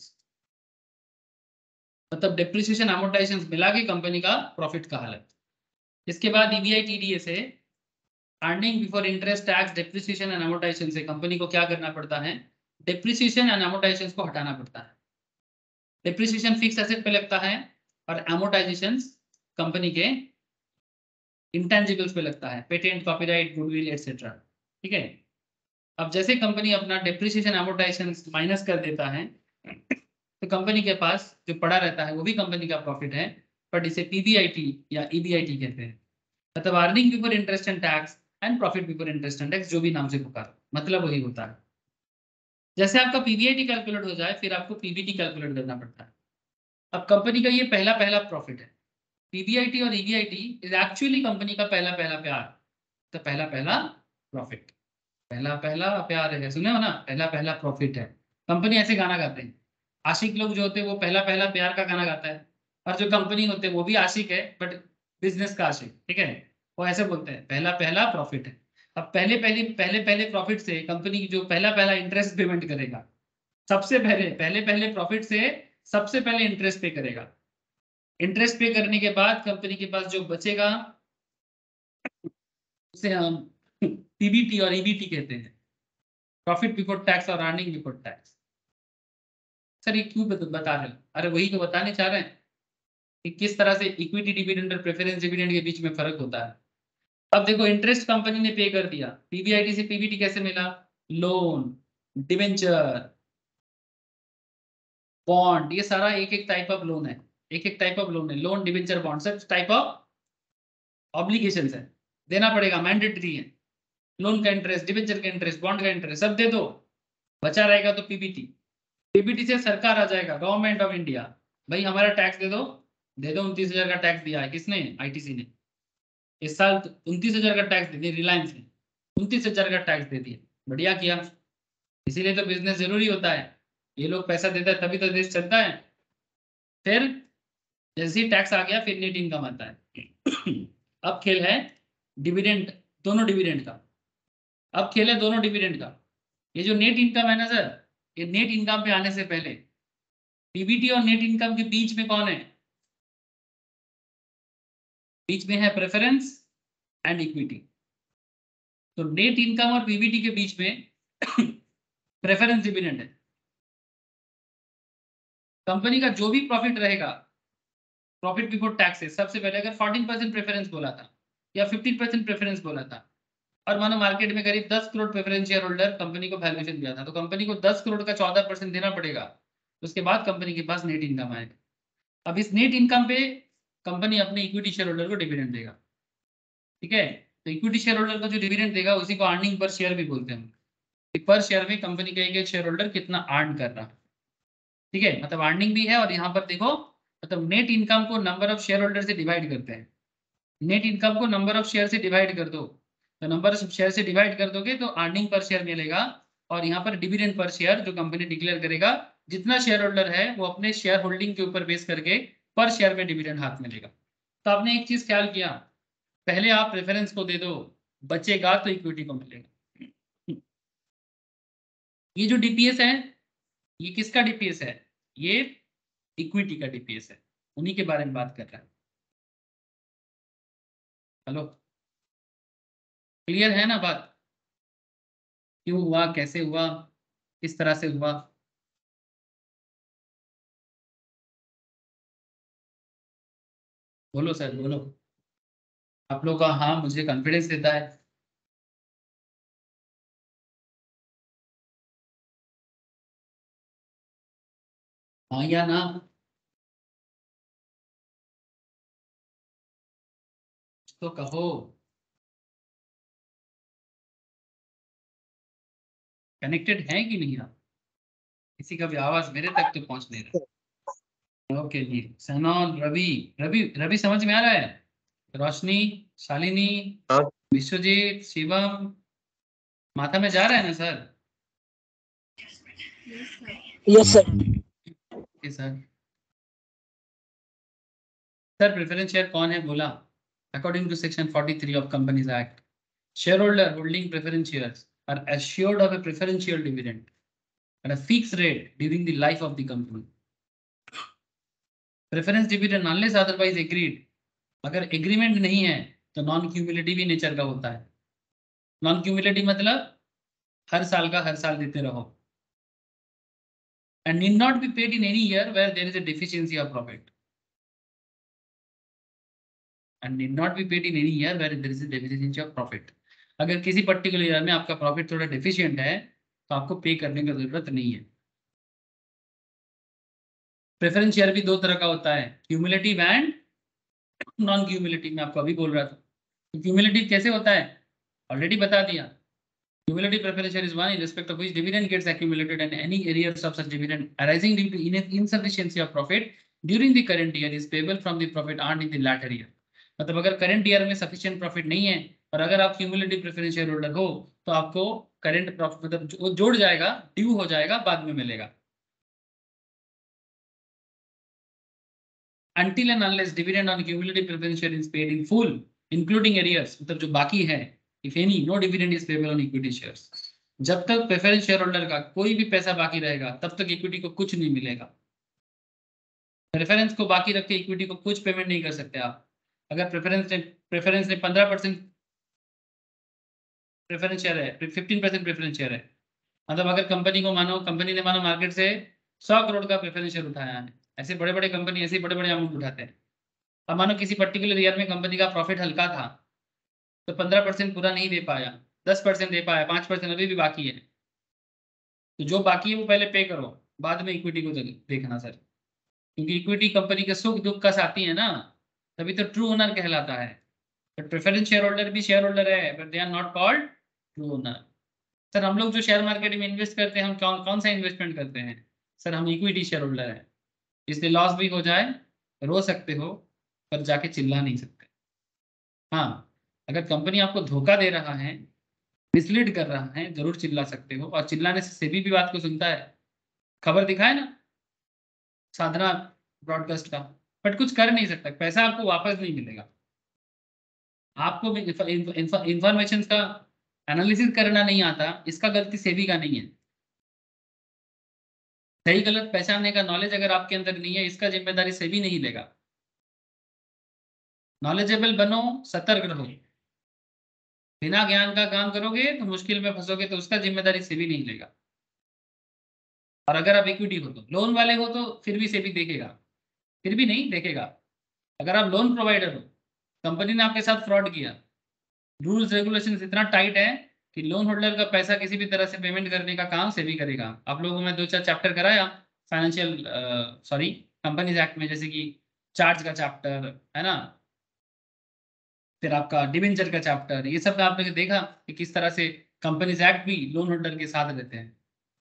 मतलब डेप्रिसिएशन अमोर्टाइजेशन मिला के कंपनी का प्रॉफिट का हालत। इसके बाद ईबीआई टीडीए से earning before interest tax depreciation and amortisation से कंपनी को क्या करना पड़ता है? डेप्रिसिएशन एंड अमोर्टाइजेशन को हटाना पड़ता है। डेप्रिसिएशन फिक्स एसेट पे लगता है और अमोर्टाइजेशन कंपनी के इंटेंजिबल्स पे लगता है, पेटेंट, कॉपीराइट, गुडविल एटसेट्रा। ठीक है, अब जैसे कंपनी अपना डेप्रिसिएशन अमोर्टाइजेशन माइनस कर देता है तो कंपनी के पास जो पड़ा रहता है वो भी कंपनी का प्रॉफिट है, बट इसे पीबीआईटी या ईबीआईटी कहते हैं। मतलब earning before interest and tax and profit before interest and tax, जो भी नाम से पुकार, मतलब वही होता है। जैसे आपका पीबीआईटी कैलकुलेट हो जाए फिर आपको पीबीटी कैलकुलेट करना पड़ता है। अब कंपनी का ये पहला पहला प्रॉफिट है। पीबीआईटी और ईबीआईटी इज एक्चुअली कंपनी का पहला पहला प्यार, तो पहला पहला प्रॉफिट, पहला पहला प्यार है, सुने हो ना, पहला पहला प्रॉफिट है। कंपनी ऐसे गाना गाते हैं, आशिक लोग जो होते हैं वो पहला पहला प्यार का गाना गाता है, और जो कंपनी होते हैं वो भी आशिक है बट बिजनेस का आशिक, ठीक है, वो ऐसे बोलते हैं पहला पहला प्रॉफिट है। अब पहले पहले पहले पहले प्रॉफिट से कंपनी जो पहला पहला इंटरेस्ट पेमेंट करेगा, सबसे पहले पहले पहले प्रॉफिट से सबसे पहले इंटरेस्ट पे करेगा। इंटरेस्ट पे करने के बाद कंपनी के पास जो बचेगा उसे हम पीबीटी और ईबीटी कहते हैं, प्रॉफिट बिफोर टैक्स और अर्निंग बिफोर टैक्स। सर ये क्यों बता रहे हो? अरे वही तो बताने चाह रहे हैं कि किस तरह से इक्विटी डिविडेंड और प्रेफरेंस डिविडेंड के बीच में फर्क होता है। अब देखो इंटरेस्ट कंपनी ने पे कर दिया, पीबीआईटी से पीबीटी कैसे मिला? लोन, डिवेंचर, बॉन्ड, ये सारा एक एक टाइप ऑफ लोन है। एक एक टाइप ऑफ लोन है, लोन, डिबेंचर, बॉन्ड, सब टाइप ऑफ ऑब्लिगेशन है, देना पड़ेगा, मैंडेटरी है। लोन का इंटरेस्ट, डिबेंचर का इंटरेस्ट, बॉन्ड का इंटरेस्ट सब दे दो, बचा रहेगा तो पीबीटी। पीबीटी से सरकार आ जाएगा, गवर्नमेंट ऑफ इंडिया, भाई हमारा टैक्स दे दो, दे दो। उनतीस हजार का टैक्स दिया है किसने? आईटीसी ने। इस साल उनतीस हजार का टैक्स दे दिया रिलायंस ने, उनतीस हजार का टैक्स दे दिया, बढ़िया किया। इसीलिए तो बिजनेस जरूरी होता है, ये लोग पैसा देता है तभी तो देश चलता है। फिर जैसे ही टैक्स आ गया फिर नेट इनकम आता है। अब खेल है डिविडेंड, दोनों डिविडेंड का। अब खेल है दोनों डिविडेंड का। ये जो नेट इनकम है ना सर, ये नेट इनकम पे आने से पहले पीबीटी और नेट इनकम के बीच में कौन है? बीच में है प्रेफरेंस एंड इक्विटी। तो नेट इनकम और पीबीटी के बीच में प्रेफरेंस डिविडेंड है। कंपनी का जो भी प्रॉफिट रहेगा, प्रॉफिट बिफोर टैक्सेस, सबसे पहले अगर चौदह परसेंट प्रेफरेंस बोला था या पंद्रह परसेंट प्रेफरेंस बोला था, और मानो मार्केट में करीब दस crore preference share holder company को वैल्यूएशन दिया था, तो कंपनी को दस करोड़ का चौदह परसेंट देना पड़ेगा, उसके बाद कंपनी के पास नेट इनकम आएगा। अब इस नेट इनकम पे कंपनी अपने इक्विटी शेयर होल्डर को डिविडेंड देगा, ठीक है। तो इक्विटी शेयर होल्डर को जो डिविडेंड देगा उसी को अर्निंग पर शेयर भी बोलते हैं। पर शेयर में कंपनी का एक शेयर होल्डर कितना अर्न कर रहा है, ठीक है, मतलब अर्निंग भी है। और यहाँ पर देखो, मतलब नेट इनकम को नंबर ऑफ शेयर होल्डर से डिवाइड करते हैं। नेट इनकम को नंबर ऑफ शेयर से डिवाइड कर दो, तो नंबर ऑफ शेयर से डिवाइड कर दोगे तो अर्निंग पर शेयर मिलेगा। और यहाँ पर डिविडेंड पर शेयर जो कंपनी डिक्लेयर करेगा, जितना शेयर होल्डर है वो अपने शेयर होल्डिंग के ऊपर बेस करके पर शेयर में डिविडेंड हाथ मिलेगा। तो आपने एक चीज ख्याल किया, पहले आप प्रेफरेंस को दे दो, बचेगा तो इक्विटी को मिलेगा। ये जो डीपीएस है, ये किसका डीपीएस है? ये इक्विटी का डीपीएस है, उन्हीं के बारे में बात कर रहा है। हेलो, क्लियर है ना बात? क्यों हुआ, कैसे हुआ, किस तरह से हुआ? बोलो सर, बोलो। आप लोग का हाँ मुझे कॉन्फिडेंस देता है। हाँ या ना? तो कहो, कनेक्टेड है कि नहीं आप? किसी का भी आवाज मेरे तक तो पहुंच नहीं रहा। ओके जी, सनौन, रवि, रवि रवि समझ में आ रहा है? रोशनी, शालिनी, हाँ विश्वजीत, शिवम, माथा में जा रहा है ना sir? Yes, sir. Yes sir. Okay sir. Sir preference share कौन है बोला? अकॉर्डिंग टू सेक्शन तैंतालीस of companies act, shareholder holding preference shares are assured of a preferential dividend at a fixed rate during the life of the company. Preference dividend unless otherwise agreed, अगर agreement नहीं है तो non cumulative nature का होता है। Non cumulative मतलब हर साल का हर साल देते रहो, and need not be paid in any year where there is a deficiency of profit, and need not be paid in any year where there is a deficiency of profit. अगर किसी particular year में आपका profit थोड़ा deficient है तो आपको पे करने की जरूरत नहीं है। प्रेफरेंस शेयर भी दो तरह का होता है, क्यूमुलेटिव एंड नॉन क्यूमुलेटिव। मैं आपको अभी बोल रहा था, तो क्यूमुलेटिव कैसे होता है ऑलरेडी बता दिया। Cumulative preference share is one in respect of which dividend gets accumulated and any arrears of such dividend arising due to in insufficiency of profit during the current year is payable from the profit earned in the latter year. मतलब अगर current year में sufficient profit नहीं है और अगर आप cumulative preference share holder हो तो आपको करंट प्रॉफिट मतलब जो, जोड़ जाएगा, ड्यू हो जाएगा, बाद में मिलेगा। Until and unless dividend on cumulative preference share is paid in full including arrears, मतलब जो बाकी है, if any no dividend is payable on equity shares. जब तक प्रेफरेंस शेयर होल्डर का कोई भी पैसा बाकी रहेगा तब तक इक्विटी को कुछ नहीं मिलेगा। प्रेफरेंस को बाकी रख के इक्विटी को कुछ पेमेंट नहीं कर सकते आप। अगर प्रेफरेंस ने प्रेफरेंस ने पंद्रह परसेंट प्रेफरेंस शेयर है, फिफ्टीन परसेंट प्रेफरेंस शेयर है, मतलब अगर कंपनी को मानो कंपनी ने मानो मार्केट से सौ करोड़ का प्रेफरेंस शेयर उठाया है, ऐसे बड़े बड़े कंपनी ऐसे बड़े बड़े अमाउंट उठाते हैं। अब मानो किसी पर्टिकुलर ईयर में कंपनी का प्रॉफिट हल्का था तो पंद्रह परसेंट पूरा नहीं दे पाया, दस परसेंट दे पाया, पाँच परसेंट अभी भी बाकी है, तो जो बाकी है वो पहले पे करो, बाद में इक्विटी को देखना सर। क्योंकि इक्विटी कंपनी के सुख दुख का साथी है ना, तभी तो ट्रू ओनर कहलाता है। बट प्रेफरेंस शेयर होल्डर भी शेयर होल्डर है, but they are not called true owner. Sir हम लोग जो शेयर मार्केट में इन्वेस्ट करते हैं, हम कौन कौन सा इन्वेस्टमेंट करते हैं? सर हम इक्विटी शेयर होल्डर है, इसलिए लॉस भी हो जाए रो सकते हो, पर जाके चिल्ला नहीं सकते। हाँ, अगर कंपनी आपको धोखा दे रहा है, मिसलीड कर रहा है, जरूर चिल्ला सकते हो, और चिल्लाने से सेबी भी बात को सुनता है। खबर दिखाए ना साधना ब्रॉडकास्ट का, बट कुछ कर नहीं सकता, पैसा आपको वापस नहीं मिलेगा। आपको भी इंफॉर्मेशन का एनालिसिस करना नहीं आता, इसका गलती सेबी का नहीं है। सही गलत पहचानने का नॉलेज अगर आपके अंदर नहीं है, इसका जिम्मेदारी सेबी नहीं लेगा। नॉलेजेबल बनो, सतर्क रहो। बिना ज्ञान का काम करोगे तो मुश्किल में फंसोगे, तो उसका जिम्मेदारी सेबी नहीं लेगा। और अगर आप इक्विटी हो तो, लोन वाले हो तो फिर भी सेबी देखेगा, फिर भी नहीं देखेगा। अगर आप लोन प्रोवाइडर हो, कंपनी ने आपके साथ फ्रॉड किया, रूल्स रेगुलेशंस इतना टाइट है कि लोन होल्डर का पैसा किसी भी तरह से पेमेंट करने का काम सेबी करेगा। आप लोगों को मैं दो चार चैप्टर कराया फाइनेंशियल सॉरी कंपनीज एक्ट में, जैसे कि चार्ज का चैप्टर है ना, फिर आपका डिवेंचर का चैप्टर, ये सब आपने देखा कि किस तरह से कंपनीज एक्ट भी लोन होल्डर के साथ रहते हैं।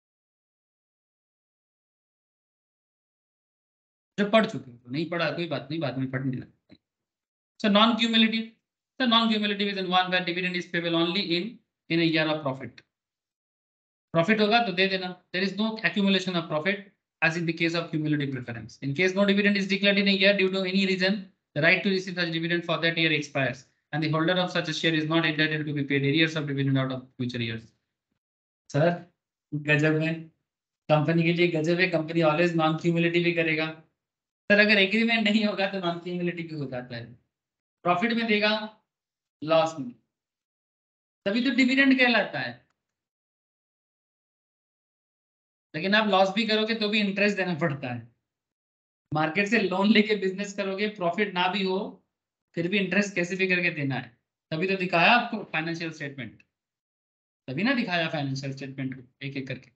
जो पढ़ चुके हो, नहीं पढ़ा कोई बात नहीं, बाद में पढ़ने लगता है। So non cumulative, sir non cumulative is in one where dividend is payable only in in a year of profit. Profit होगा तो दे देना, there is no accumulation of profit as in the case of cumulative preference. In case no dividend is declared in a year due to any reason, the right to receive such dividend for that year expires and the holder of such a share is not entitled to be paid arrears of dividend out of future years. Sir गजब है, company के लिए गजब है, company always non cumulative ही करेगा। Sir अगर agreement नहीं होगा तो नॉन क्यूमुलेटिव हो जाता है, प्रॉफिट में देगा लॉस में, तभी तो डिविडेंड कहलाता है। लेकिन आप लॉस भी करोगे तो भी इंटरेस्ट देना पड़ता है। मार्केट से लोन लेके बिजनेस करोगे, प्रॉफिट ना भी हो फिर भी इंटरेस्ट कैसे भी करके देना है। तभी तो दिखाया आपको फाइनेंशियल स्टेटमेंट, तभी ना दिखाया फाइनेंशियल स्टेटमेंट को एक एक करके।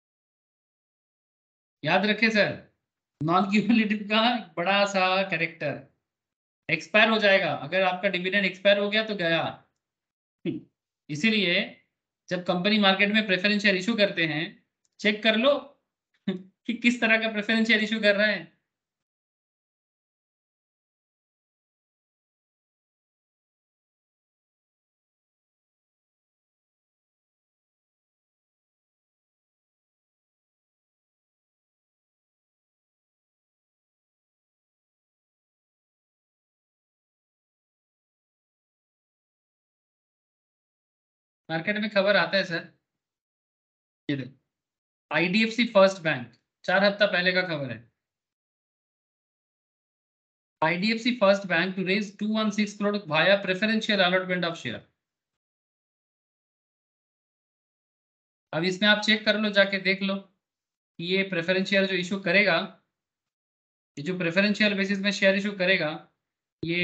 याद रखे सर, नॉन क्यूमुलेटिव का एक बड़ा सा कैरेक्टर, एक्सपायर हो जाएगा, अगर आपका डिविडेंड एक्सपायर हो गया तो गया। इसीलिए जब कंपनी मार्केट में प्रेफरेंस शेयर इशू करते हैं, चेक कर लो कि किस तरह का प्रेफरेंस शेयर इशू कर रहे हैं। मार्केट में खबर आता है सर, ये देखो आईडीएफसी फर्स्ट बैंक, चार हफ्ता पहले का खबर है। IDFC first bank to raise two one six crore via preferential allotment of share. अब इसमें आप चेक कर लो, जाके देख लो कि ये प्रेफरेंशियल जो इशू करेगा, ये जो प्रेफरेंशियल बेसिस में शेयर इशू करेगा, ये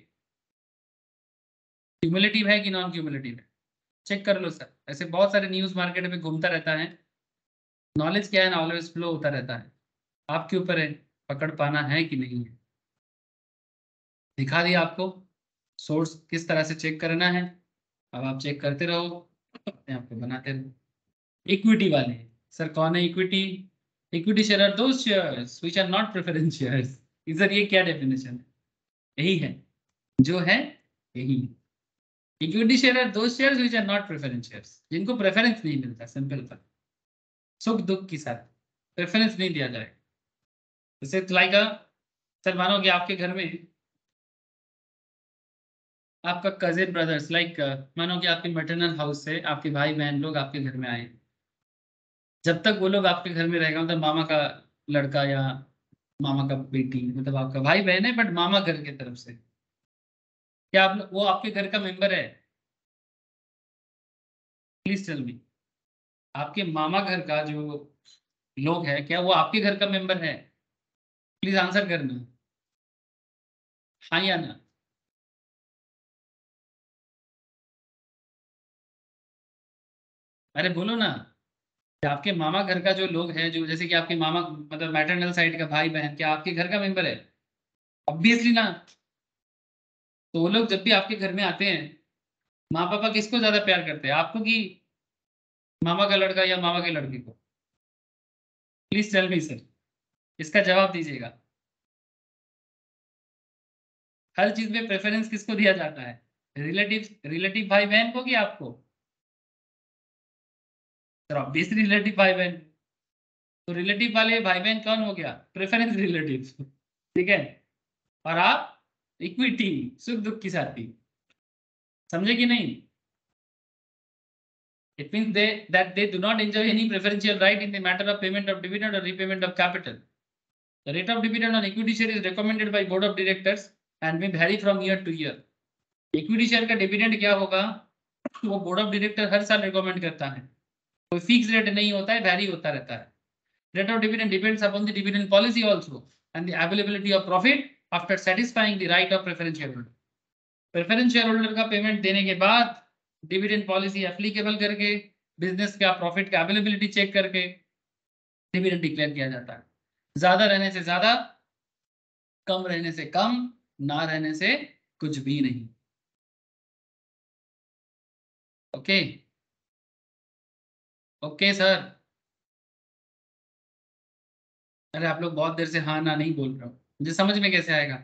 क्यूमुलेटिव है कि नॉन क्यूमुलेटिव है, चेक कर लो सर। ऐसे बहुत सारे न्यूज मार्केट में घूमता रहता है, नॉलेज क्या है ना, ऑलवेज फ्लो होता रहता है, आपके ऊपर है पकड़ पाना है कि नहीं है। दिखा दिया आपको सोर्स किस तरह से चेक करना है, अब आप चेक करते रहो, अपने आप को बनाते रहो। इक्विटी वाले, सर कौन है equity? Equity share are those shares which are not preference shares. Sir ये क्या डेफिनेशन है? यही है जो है, यही है। Equity share are those shares which are not preference shares, जिनको प्रेफरेंस नहीं मिलता, सिंपल था, सुख दुख के साथ प्रेफरेंस नहीं दिया जाएगा। जैसे लाइक सर मानो कि आपके घर में आपका कजिन ब्रदर्स, लाइक मानो कि आपके मैटरनल हाउस से आपके भाई बहन लोग आपके घर में आए, जब तक वो लोग आपके घर में रहेगा, मतलब मामा का लड़का या मामा का बेटी, मतलब आपका भाई बहन है बट मामा घर की तरफ से, क्या आप वो आपके घर का मेंबर है? प्लीज टेल मी, आपके मामा घर का जो लोग है, क्या वो आपके घर का मेंबर है? प्लीज आंसर करना, हाँ या ना। अरे बोलो ना। कि आपके मामा घर का जो लोग हैं, जो जैसे कि आपके मामा मतलब मैटरनल साइड का भाई बहन, क्या आपके घर का मेंबर है? ऑब्वियसली ना। तो वो लोग जब भी आपके घर में आते हैं, माँ पापा किसको ज्यादा प्यार करते हैं, आपको कि मामा का लड़का या मामा के लड़के को? प्लीज टेल मी सर, इसका जवाब दीजिएगा। हर चीज में प्रेफरेंस किसको दिया जाता है? रिलेटिव रिलेटिव भाई बहन को कि आपको? सर ऑब्वियसली रिलेटिव भाई बहन। तो रिलेटिव वाले भाई बहन कौन हो गया? Preference relative. ठीक है। और आप इक्विटी, सुख दुख की साथी। समझे कि नहीं? It means they that they do not enjoy any preferential right in the matter of payment of dividend or repayment of capital. The rate of dividend on equity share is recommended by board of directors and may vary from year to year. Equity share का dividend क्या होगा, वो board of director हर साल recommend करता है। कोई fix rate नहीं होता है, वैरी होता रहता है। Rate of dividend depends upon the dividend policy also and the availability of profit after satisfying the right of preference share holder. Preference share holder का पेमेंट देने के बाद डिविडेंड पॉलिसी एप्लीकेबल करके, बिजनेस का profit का availability check करके dividend declare किया जाता है। ज्यादा रहने से ज्यादा, कम रहने से कम, ना रहने से कुछ भी नहीं। Okay okay sir. अरे आप लोग बहुत देर से हाँ ना नहीं बोल रहे हो, मुझे समझ में कैसे आएगा?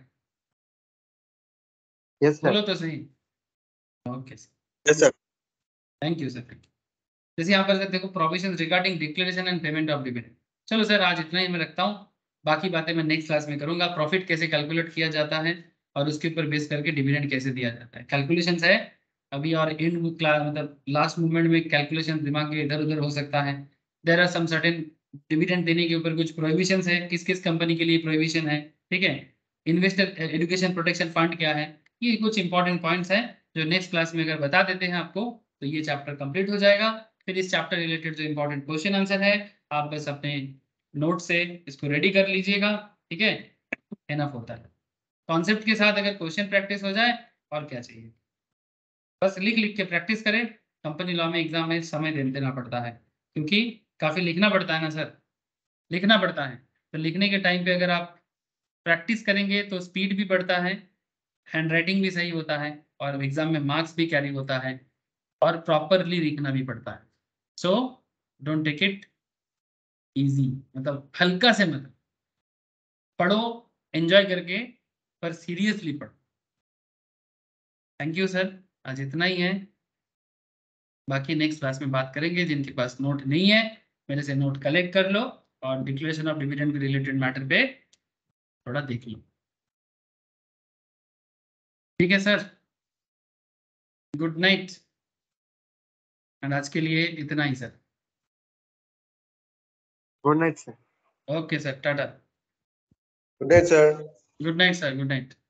Yes sir. बोलो तो सही। Okay sir, yes sir. Thank you sir. जैसे यहाँ पर देखो, provision regarding declaration and payment of dividend. चलो सर, आज इतना ही मैं रखता हूँ, बाकी बातें मैं नेक्स्ट क्लास में करूंगा। प्रॉफिट कैसे कैलकुलेट किया जाता है और उसके ऊपर बेस करके डिविडेंड कैसे दिया जाता है, कैलकुलेशंस है अभी। और एंड क्लास मतलब लास्ट मूवमेंट में कैलकुलेशन दिमाग के इधर उधर हो सकता है। There are some certain dividend देने के ऊपर कुछ प्रोहिबिशंस है, किस किस कंपनी के लिए प्रोहिबिशन है, ठीक है। इन्वेस्टर एजुकेशन प्रोटेक्शन फंड क्या है, ये कुछ इंपॉर्टेंट पॉइंट्स हैं जो नेक्स्ट क्लास में अगर बता देते हैं आपको तो ये चैप्टर कंप्लीट हो जाएगा। फिर इस चैप्टर रिलेटेड जो इंपॉर्टेंट क्वेश्चन आंसर है, आप बस अपने नोट से इसको रेडी कर लीजिएगा, ठीक है। एनफ होता है। कॉन्सेप्ट के साथ अगर क्वेश्चन प्रैक्टिस हो जाए, और क्या चाहिए, बस लिख लिख के प्रैक्टिस करें। कंपनी लॉ में एग्जाम में समय दे देना पड़ता है, क्योंकि काफी लिखना पड़ता है ना सर, लिखना पड़ता है। तो लिखने के टाइम पे अगर आप प्रैक्टिस करेंगे तो स्पीड भी बढ़ता है, हैंड राइटिंग भी सही होता है, और एग्जाम में मार्क्स भी कैरी होता है, और प्रॉपरली लिखना भी पड़ता है। So don't take it easy, मतलब हल्का से मत पढ़ो, एंजॉय करके, पर सीरियसली पढ़ो। थैंक यू सर, आज इतना ही है, बाकी नेक्स्ट क्लास में बात करेंगे। जिनके पास नोट नहीं है, मेरे से नोट कलेक्ट कर लो और डिक्लेरेशन ऑफ डिविडेंड के रिलेटेड मैटर पे थोड़ा देख लो, ठीक है सर। गुड नाइट, एंड आज के लिए इतना ही sir. Good night sir. Okay sir, tata. Good night sir. Good night sir, good night.